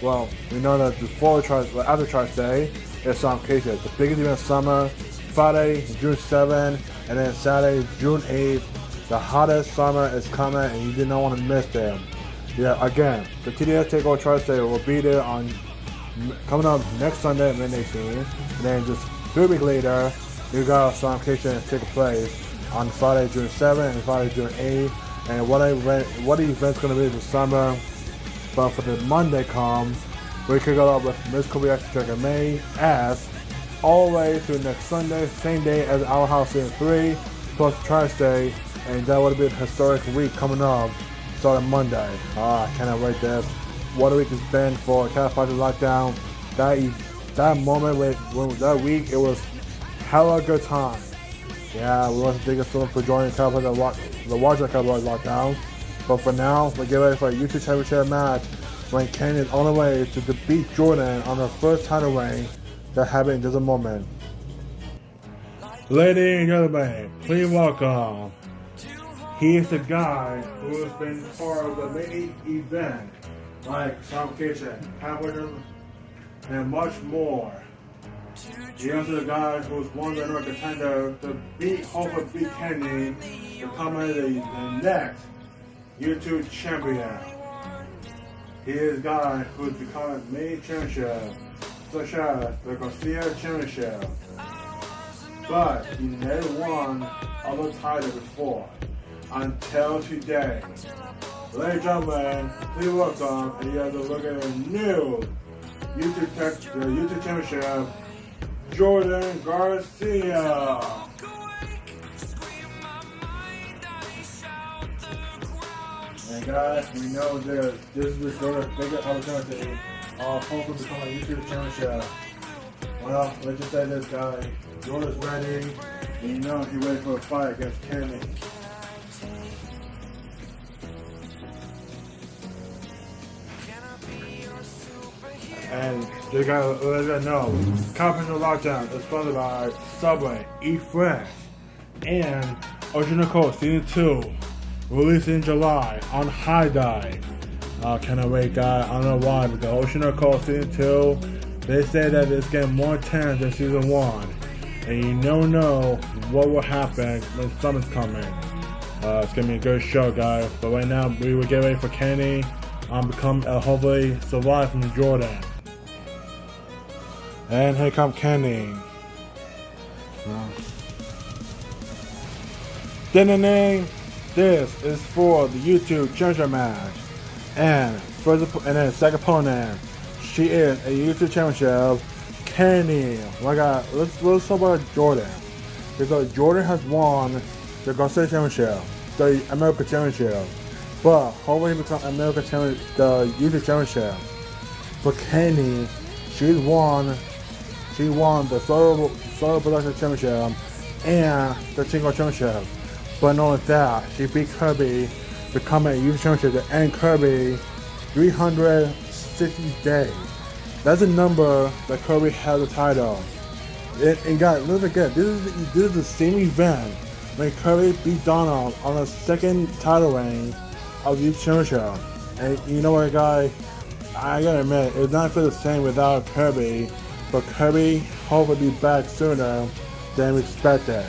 well, we know that before Tri, well, after Tri-State is Summer Kaisen, the biggest event of summer, Friday, June seventh, and then Saturday, June eighth. The hottest summer is coming, and you do not want to miss them. Yeah, again, the T D S Takeover Tri-State will be there on coming up next Sunday at midnight scene, and then just three weeks later, you got Summer Kaisen take place on Friday, June seventh, and Friday, June eighth. And what event, what the event's gonna be this summer? But for the Monday come, we kick it off with Miss Korea Trigger May as all the way to next Sunday, same day as Our House Season three, plus Tri-State, and that would be a historic week coming up, starting Monday. Ah, I cannot wait this. What a week it's been for California Lockdown. That that moment, with, when that week, it was hella good time. Yeah, we want to thank you so much for joining California the Watcher California Lockdown. But for now, we get ready for a YouTube Championship match when Kenny is on the way to defeat Jordan on the first title reign that happened in just a moment. Ladies and gentlemen, please welcome. He is the guy who has been part of the many events like Summer Kaisen, California, and much more. He is the guy who's won the North contender to beat, hopefully beat Kenny to come in the, the next YouTube champion. He is the guy who's become many championships, such as the Garcia Championship. But he never won other titles before, until today. Ladies and gentlemen, please welcome, and you have to look at a new YouTube, tech, the YouTube Championship, Jordan Garcia. And guys, we know this, this is the Jordan's biggest opportunity of hopefully become a YouTube Championship. Well, let's just say this guy, Jordan's ready, and you know he's ready for a fight against Kenny. And they got to let us know, California Lockdown is sponsored by Subway, Eat Fresh, and Original Code Season two, released in July on High Dive. Uh, cannot wait, guys. I don't know why, but the Original Code Season two, they say that it's getting more intense than Season one. And you don't know what will happen when summer's coming. Uh, it's going to be a good show, guys. But right now, we will get ready for Kenny and become, uh, hopefully, survive from Jordan. And here comes Kenny. Uh. Ding-ding-ding. This is for the YouTube Championship match. And first, and then second opponent, she is a YouTube Championship, Kenny. Like I, let's let's talk about Jordan, because Jordan has won the Garcia Championship, the American Championship, but hopefully he becomes American Championship, the YouTube Championship. For Kenny, she's won. She won the Solo, Solo Production Championship and the Tingle Championship. But not only that, she beat Kirby, becoming a youth championship to end Kirby three hundred sixty days. That's a number that Kirby had the title. And, and guys, let's forget, this is, the, this is the same event when Kirby beat Donald on the second title reign of the youth championship. And you know what, guys? I gotta admit, it's not feel the same without Kirby. But Kirby hopefully be back sooner than we expected.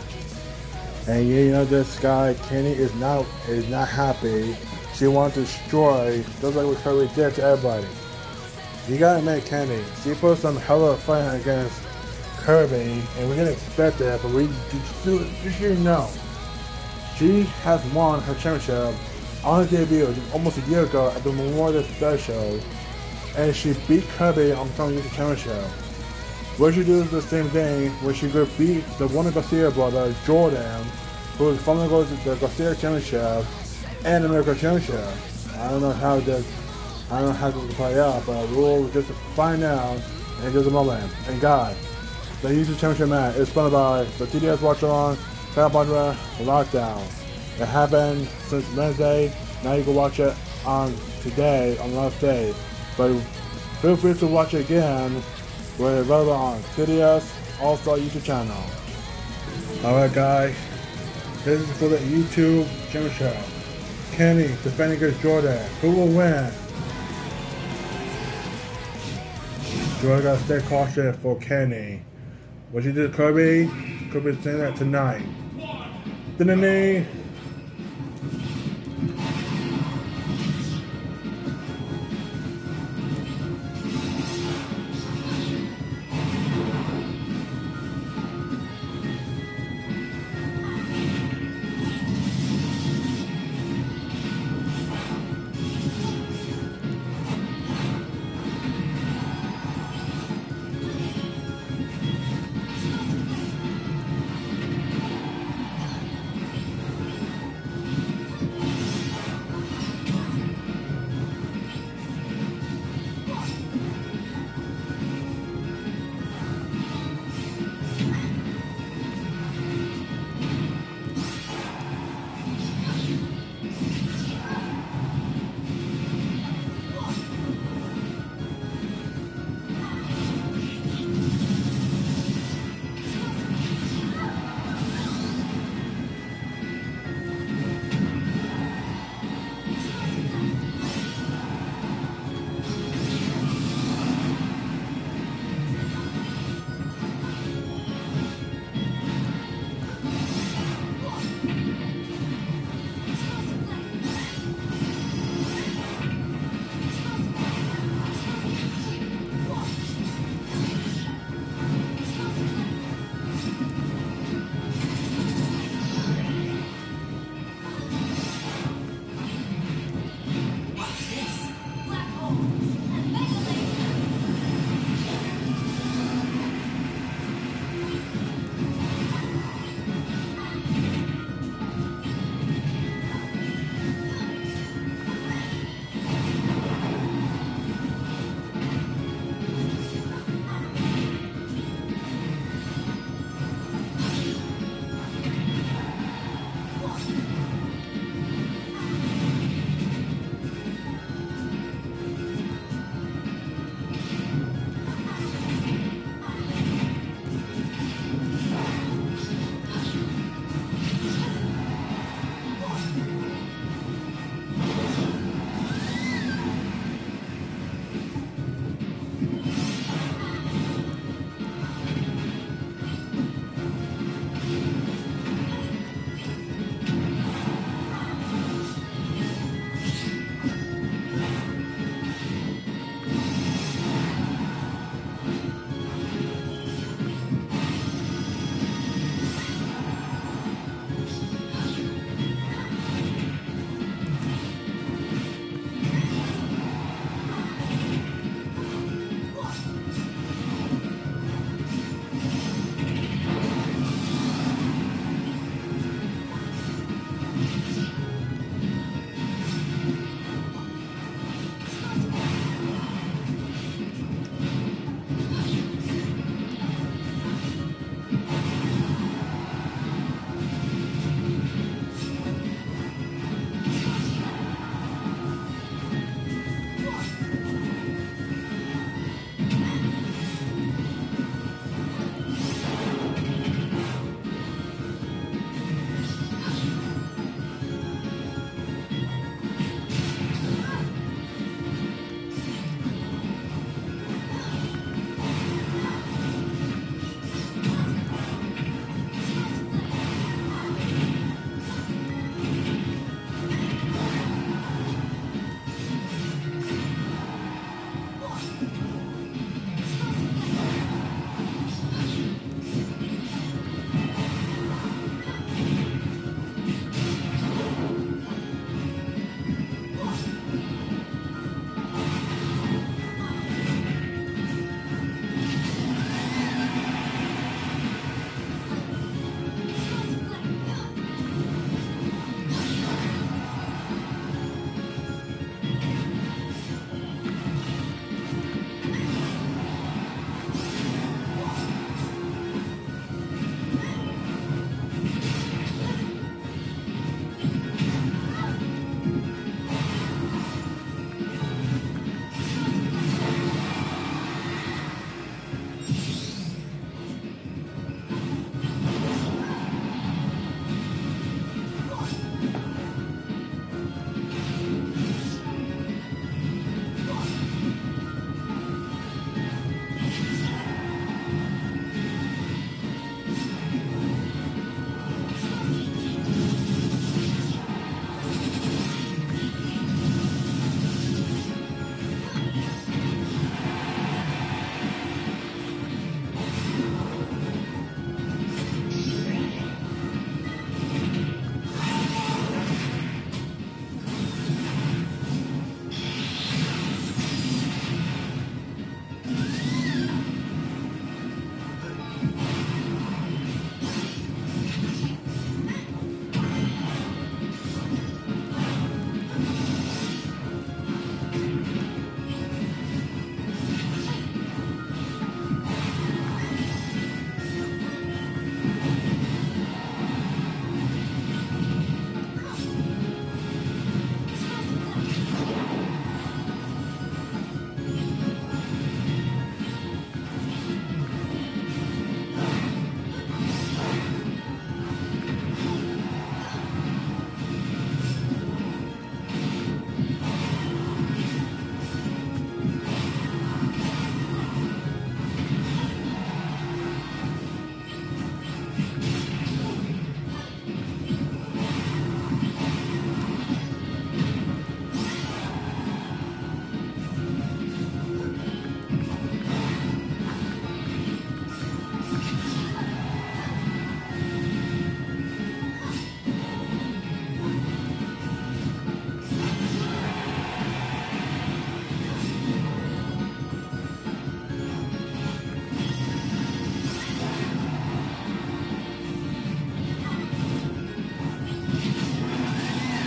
And you know this guy, Kenny, is not is not happy. She wants to destroy, just like what Kirby did to everybody. You gotta admit, Kenny, she put some hell of a fight against Kirby, and we didn't expect that, but we just, just you know, she has won her championship on her debut almost a year ago at the Memorial Special. And she beat Kirby on the YouTube Championship. What she do is the same thing when she could beat the one of Garcia brother, Jordan, who is finally going to the Garcia Championship and the American Championship. I don't know how this, I don't know how this will play out, but we'll just find out in just a moment. And guys, the YouTube Championship match is sponsored by the T D S Watch Along, California Lockdown. It happened since Wednesday. Now you can watch it on today on the last day. But feel free to watch it again. We're available on T D S All-Star YouTube channel. Alright guys, this is for the YouTube Championship. Kenny defending against Jordan. Who will win? So I gotta stay cautious for Kenny. What you did, Kirby? Kirby's saying that tonight. Da-da-da.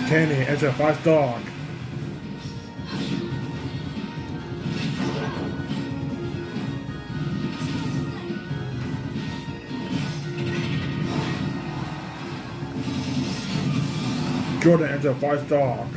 Kenny as a fast dog. Jordan as a fast dog.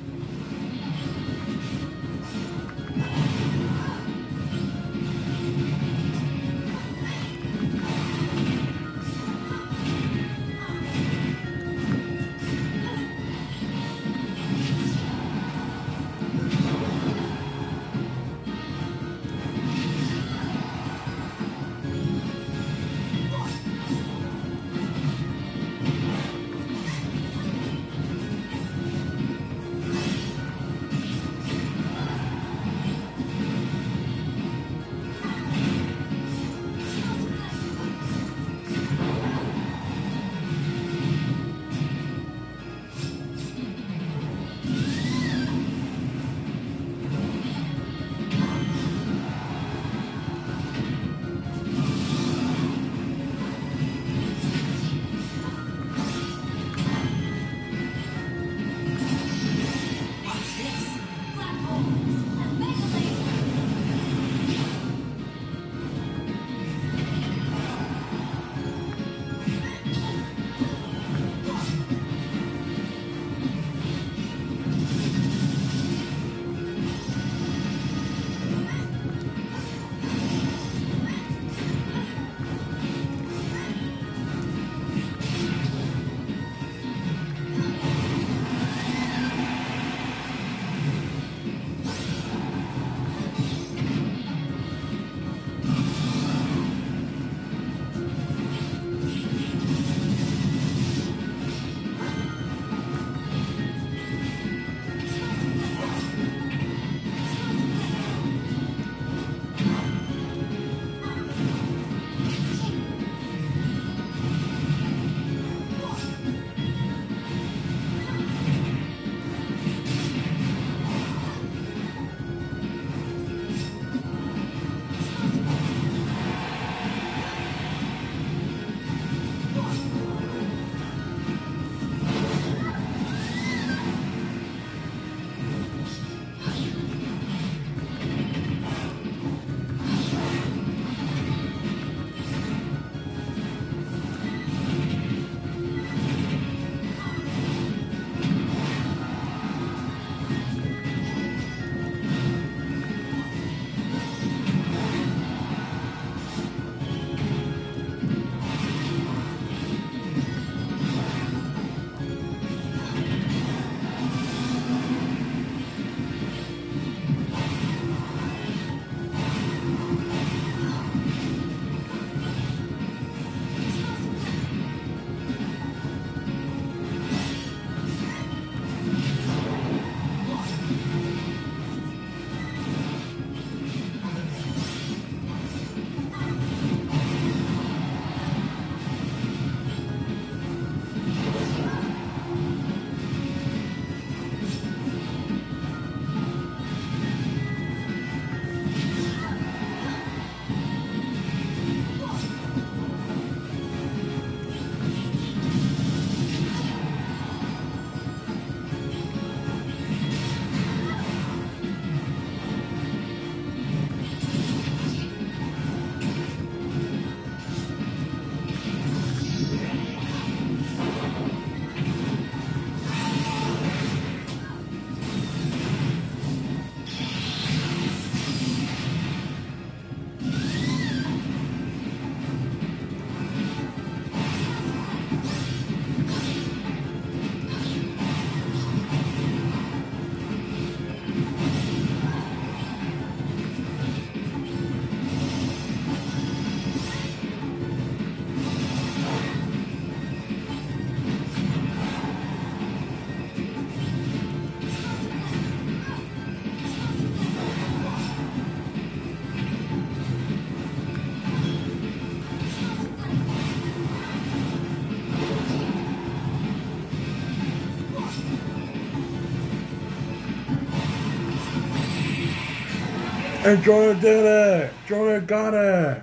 And Jordan did it! Jordan got it!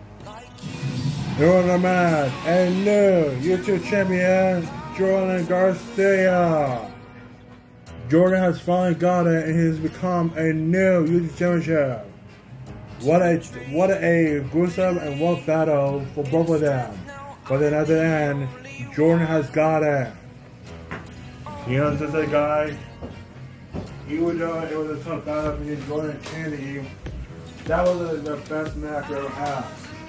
You're on the mat, and new YouTube champion, Jordan Garcia. Jordan has finally got it and he's become a new Jujutsu Championship. What a what a gruesome and what battle for both of them. But then at the end, Jordan has got it. You know what I'm saying, guys? Even though it was a tough battle between Jordan and Candy, that was the best match we ever had.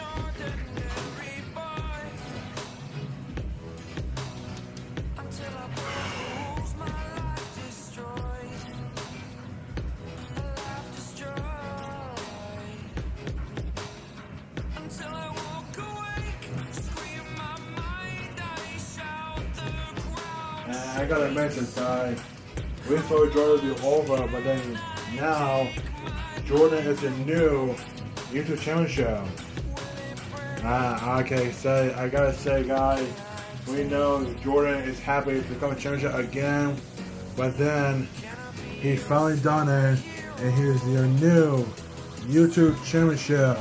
I gotta mention, guys, we thought Jordan would be over, but then now Jordan is the new YouTube Championship. Ah, okay, so I gotta say, guys, we know Jordan is happy to become a championship again, but then he's finally done it, and he's your new YouTube Championship.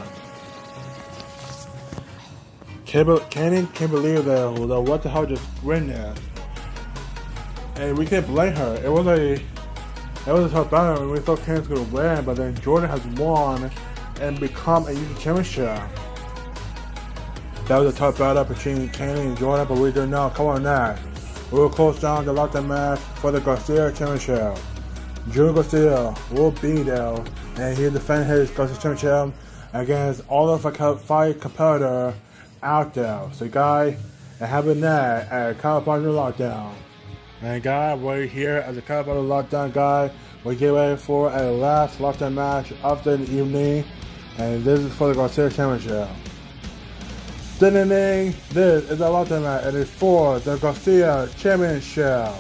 Can't, can't, can't believe that. What the hell just witnessed. And we can't blame her. It was a, it was a tough battle, and we thought Candy's gonna win, but then Jordan has won and become a YouTube Championship. That was a tough battle between Candy and Jordan, but we didn't know. Come on now, we will close down the lockdown match for the Garcia Championship. Junior Garcia will be there, and he'll defend his Garcia Championship against all of the five competitors out there. So, guys, it happened there at California Lockdown. And guys, we're here at the California Lockdown, guys. We get ready for a last lockdown match of the evening, and this is for the Garcia Championship. Ding ding ding! This is a lockdown match, and it's for the Garcia Championship.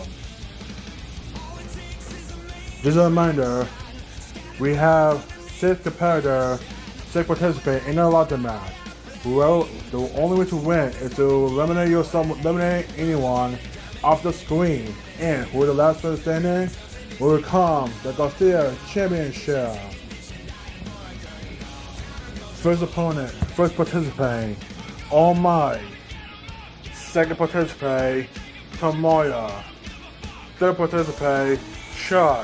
Just a reminder, we have six competitors, six participants in a lockdown match. Well, the only way to win is to eliminate yourself, eliminate anyone off the screen, and who the last person standing will become the Garcia Championship. First opponent, first participant, All Might. Second participant, Tomoya. Third participant, Chuck.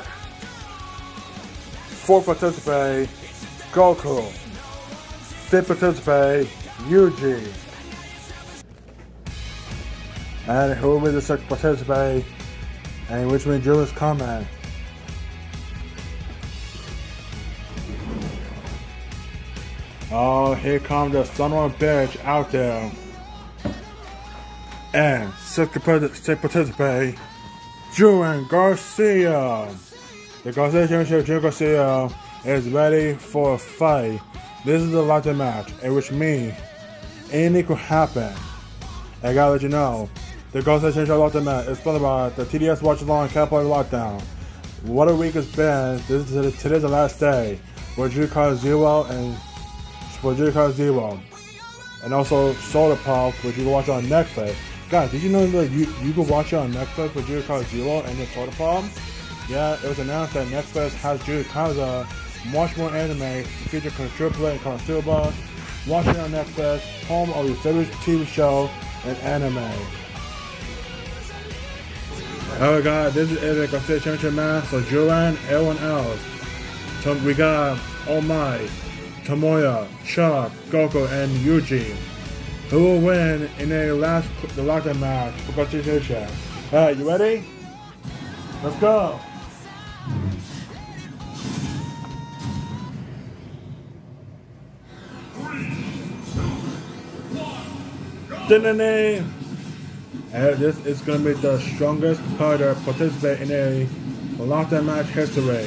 Fourth participant, Goku. Fifth participant, Yuji. And who will be the sixth participant, and which means Drew is coming. Oh, here comes the son of a bitch out there. And sixth participant, Drew Garcia. The Garcia Championship, Drew Garcia is ready for a fight. This is the lockdown match, in which means anything could happen. I gotta let you know. The Garcia Championship Lockdown match is sponsored by the T D S Watch Along California Lockdown. What a week it's been. This is today's the last day. For Jujutsu Kaisen Zero and for Jujutsu Kaisen Zero, and also Soda Pop, which you can watch on Netflix. Guys, did you know that you you can watch it on Netflix for Jujutsu Kaisen Zero and the Soda Pop? Yeah, it was announced that Netflix has Jujutsu Kaisen much more anime featuring Constrictor and Konosuba. Watch it on Netflix, home of your favorite T V show and anime. Alright guys, this is the Garcia Championship match, so Juran, everyone else. So we got All Might, Tomoya, Chuck, Goku, and Yuji. Who will win in the last the lockdown match for Garcia Championship? Alright, you ready? Let's go! Ding-ding-ding! And this is going to be the strongest fighter participate in a lockdown match history.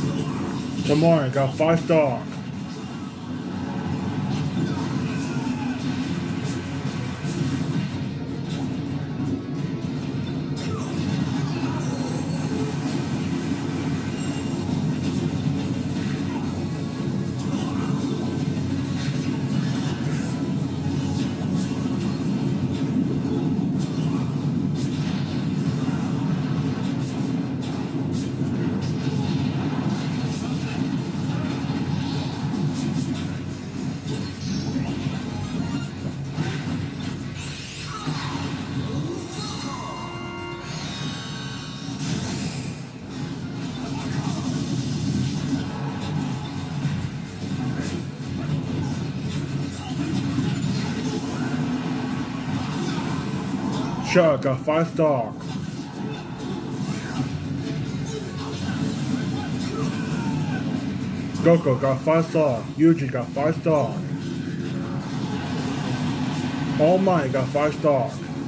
Tomorrow got five star. Sure, got five star. Goku got five star. Yuji got five star. All Might got five star.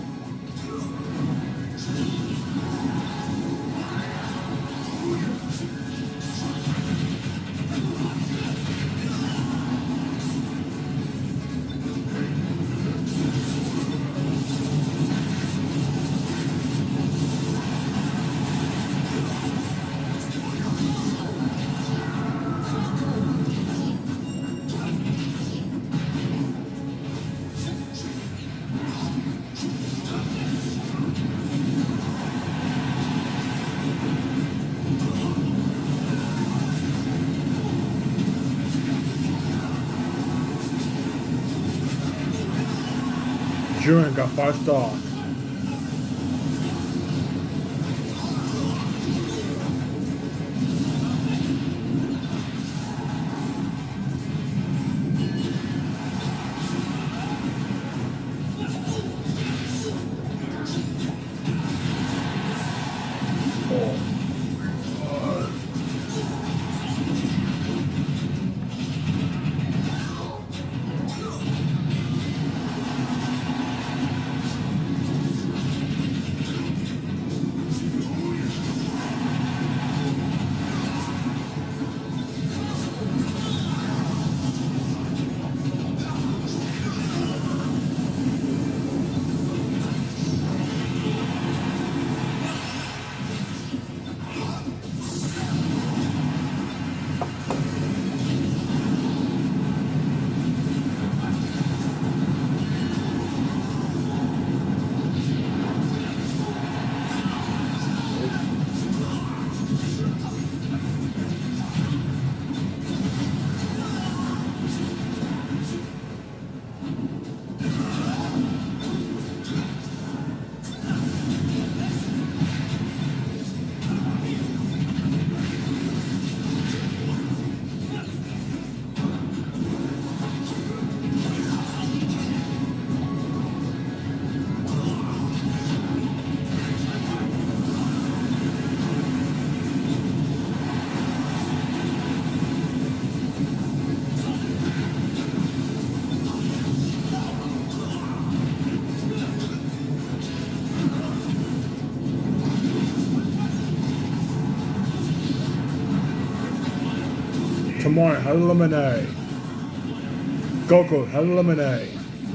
Jurin got five stars. Tomorrow had lemonade. Goku had lemonade.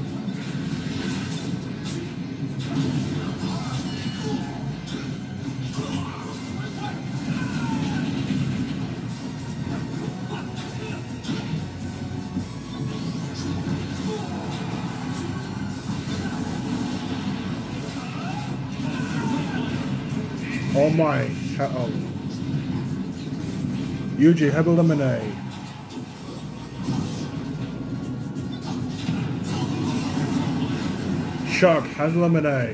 All Might, oh. Yuji had lemonade. Shark has lemonade.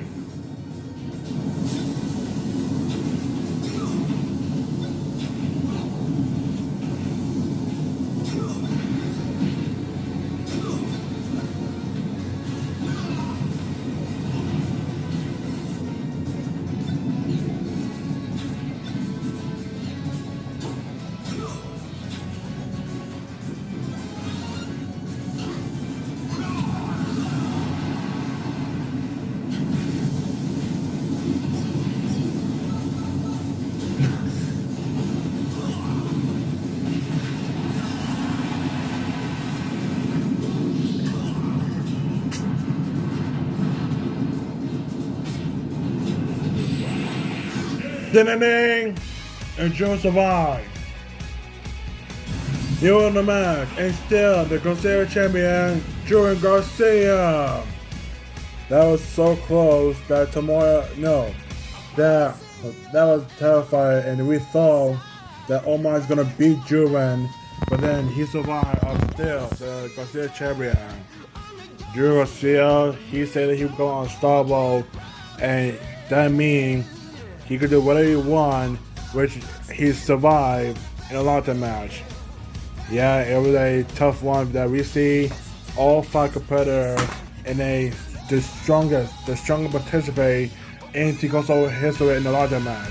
Ding ding! And June survived. He won the match and still the Garcia champion, June Garcia. That was so close that tomorrow, no, that that was terrifying, and we thought that Omar is gonna beat Juven, but then he survived up still the Garcia champion. Drew Garcia, he said that he would go on Starbowl, and that means he could do whatever he want, which he survived in a lot of match. Yeah, it was a tough one that we see all five competitors and they the strongest, the strongest participate in Tikoso history in the larger match.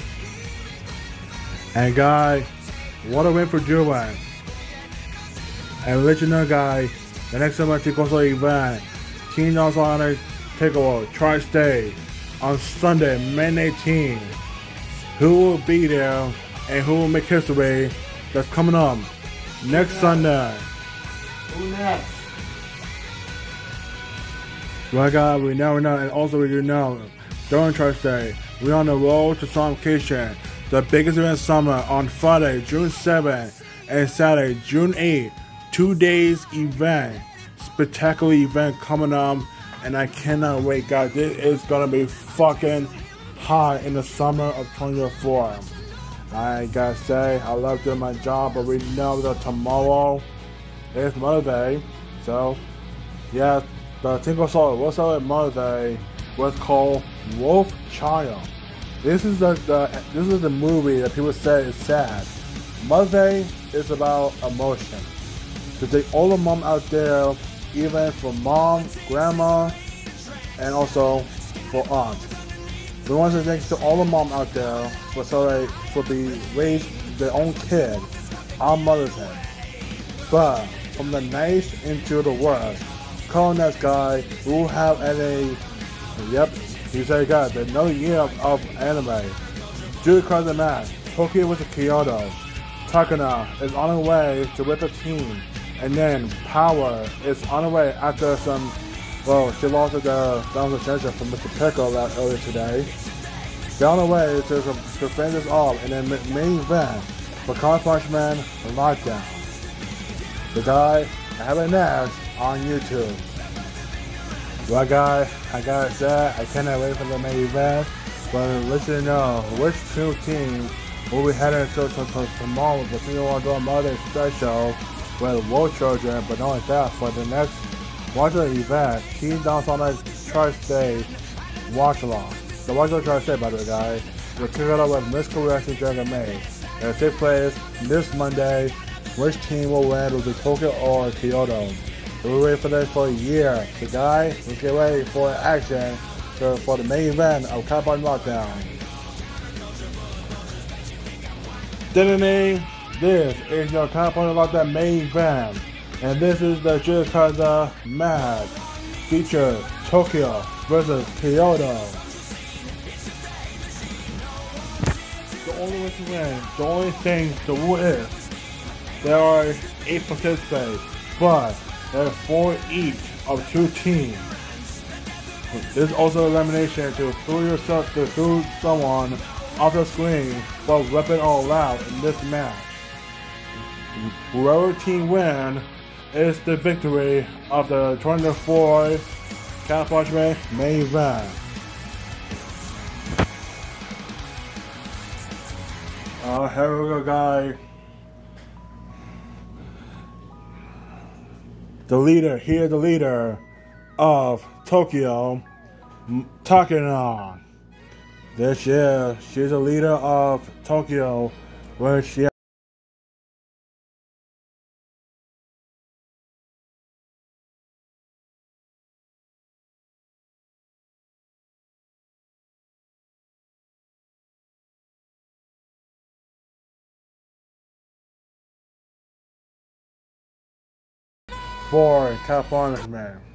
And guy, what a win for Juven. And let you know, guy, the next time at Tikoso event, Team North Honor Takeover Tri-State on Sunday, May eighteenth. Who will be there and who will make history? That's coming up next Sunday. Who next? Well, guys, we never know, and also we do know during Tri-State, we're on the road to Summercation, the biggest event of summer on Friday, June seventh, and Saturday, June eighth. Two days event, spectacular event coming up, and I cannot wait, guys. This is gonna be fucking hot in the summer of twenty twenty-four. I gotta say, I love doing my job, but we know that tomorrow is Mother's Day, so yeah, the Tingle Soul will celebrate Mother's Day was called Wolf Child. This is the, the this is the movie that people say is sad. Mother's Day is about emotion. To take all the mom out there, even for mom, grandma, and also for aunt. We want to thank to all the mom out there for celebrate for be raised their own kid on Mother's Day. But from the nice into the worst, calling that guy who have any yep, he said God, another year of, of anime. Jujutsu Kaisen match, Tokyo with the Kyoto. Takana is on her way to whip a team. And then Power is on her way after some, well, she lost the Donald Championship from Mister Pickle earlier today. They're on her way to, to finish this off, and then main event for Con Punchman Lockdown. The guy I have it next on YouTube. Well, guy, I gotta say, I cannot wait for the main event, but let you know which two teams will be heading to, to, to tomorrow with the Senior Door Mother Special with World Children, but not only that, for the next watch the event, Team Downtown Tri-State Watch Along. The Watch Along Tri-State, by the way, guys, will kick it up with Miscorrection during May. It'll take place this Monday. Which team will win? Will be Tokyo or Kyoto? We'll wait for this for a year. So, guys, let's get ready for action for, for the main event of Cowboy Lockdown. Ding-ding-ding. This is your Cowboy Lockdown main event, and this is the Jujutsu Kaisen match feature Tokyo versus Kyoto. The only way to win, the only thing the rule is, there are eight participants, but there are four each of two teams. There's also elimination to throw yourself to throw someone off the screen, but weapon all allowed in this match. Whoever team win is the victory of the twenty twenty-four California main event. Uh, here we go, guy. The leader, here the leader of Tokyo, Takana. This year, she's the leader of Tokyo, where she for California, man.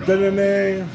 Da-da-da.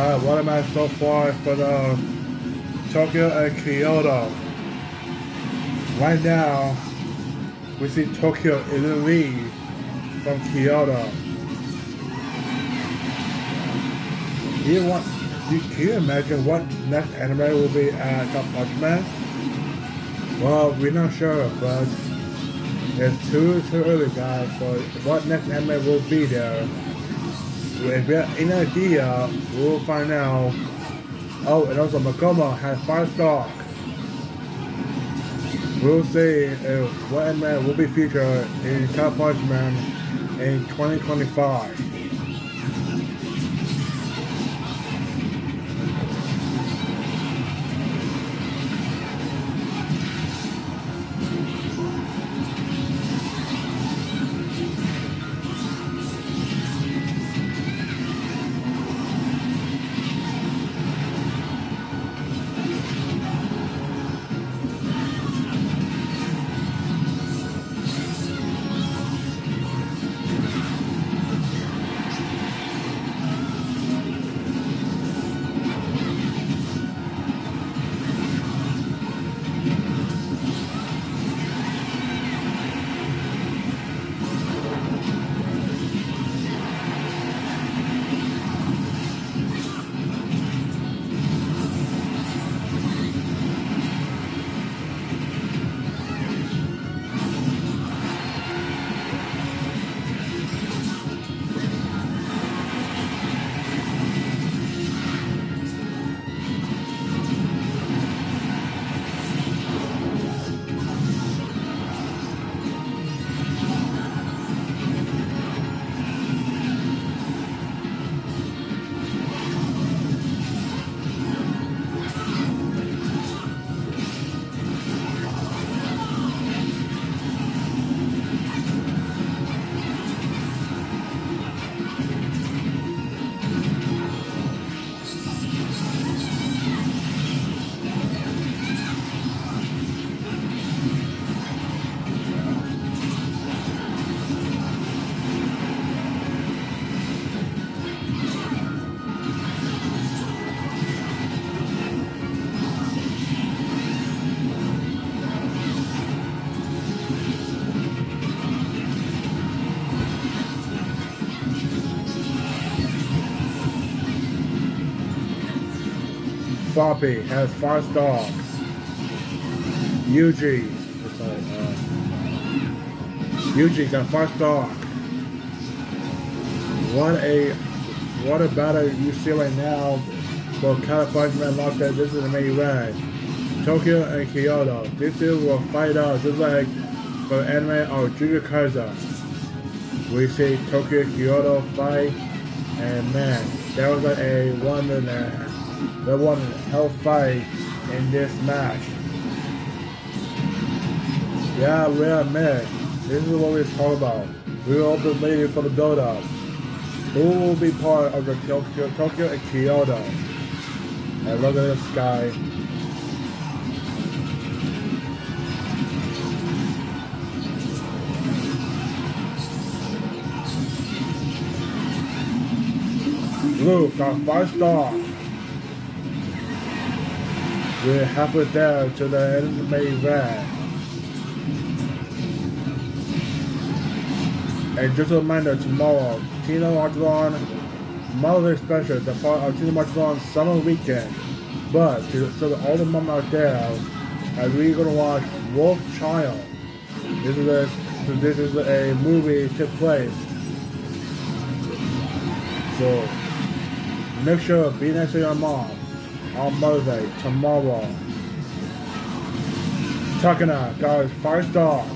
Alright, what am I so far for the Tokyo and Kyoto? Right now, we see Tokyo in the lead from Kyoto. Do you want? Do, can you imagine what next anime will be at Top Punch Man? Well, we're not sure, but it's too too early, guys. So, what next anime will be there? If you have any idea, we'll find out. Oh, and also Makomo has five stars. We'll see if what anime will be featured in Top Punch Man in twenty twenty-five. Floppy has five stars. Yuji, sorry, uh, Yuji got five stars. What a what a battle you see right now for California Lockdown. This is the main event. Tokyo and Kyoto. These two will fight out just like for the anime of Jujutsu Kaisen. We see Tokyo Kyoto fight, and man, that was like a one and a That one hell fight in this match. Yeah, we're man. This is what we're talking about. We're all been waiting for the build-up. Who will be part of the Tokyo, Tokyo and Kyoto? And look at this guy. Luke got five stars. We're halfway there to the end of the main event. And just a reminder, tomorrow, Tino Martelon Mother's Day Special, the part of Tino Martelon's summer weekend. But to, so that all the mom out there, are we gonna watch Wolf Child? This is a this is a movie that took place. So make sure be next to your mom on Mother's Day tomorrow. Takana, guys, five stars.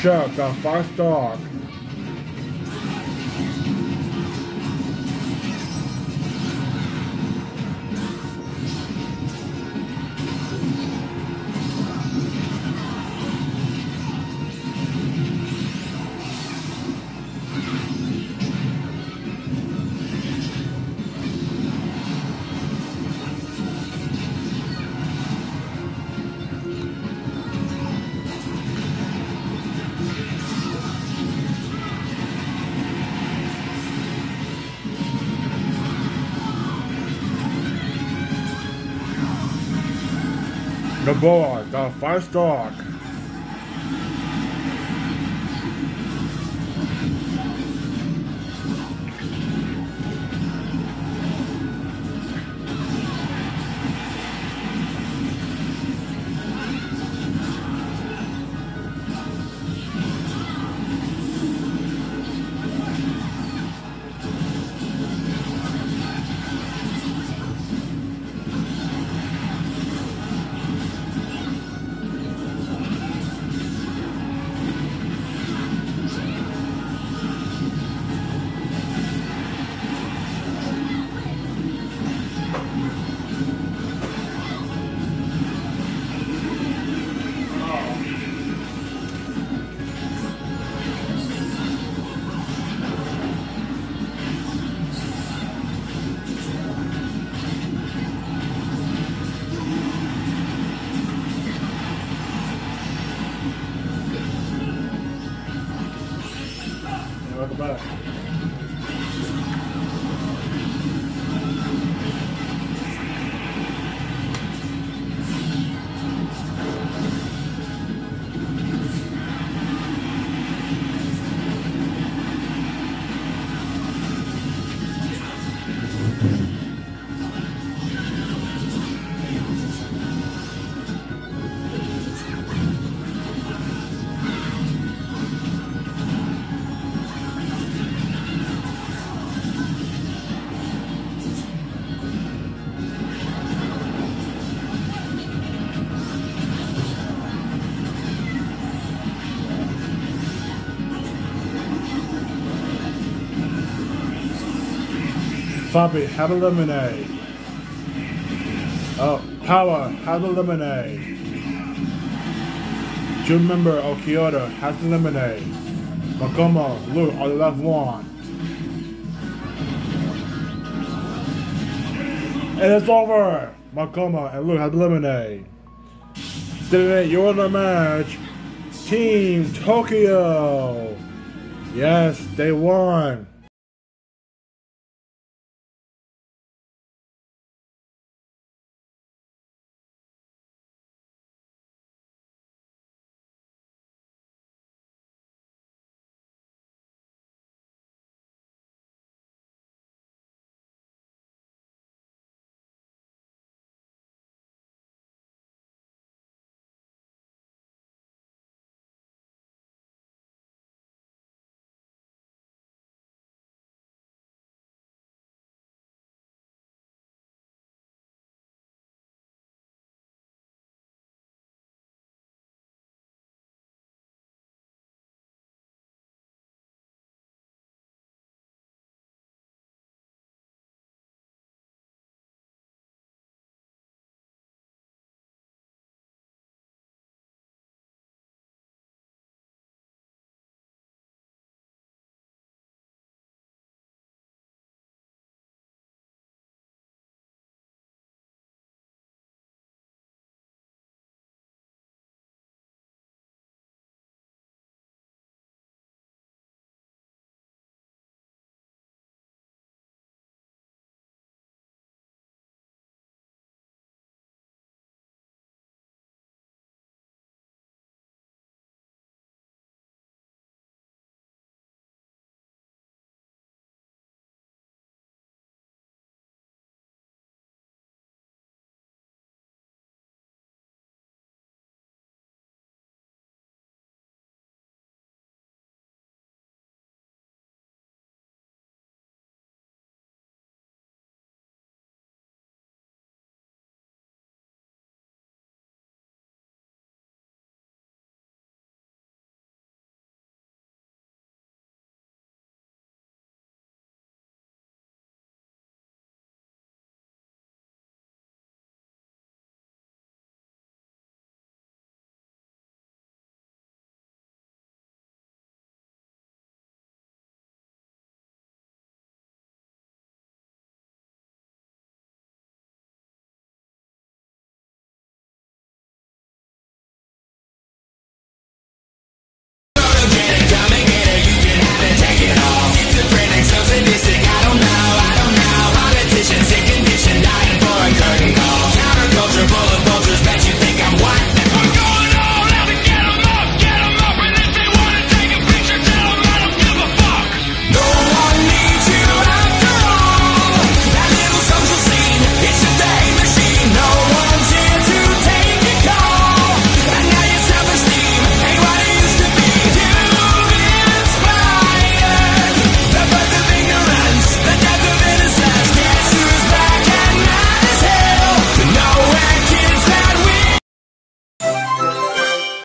Chuck got five stock. The boy got five stock. Welcome back. Fabi, have a lemonade. Oh, Power, have a lemonade. June member of Kyoto has a lemonade. Makomo, Luke are the left one. And it's over! Makomo and Luke have the lemonade. Today, you're the match. Team Tokyo! Yes, they won.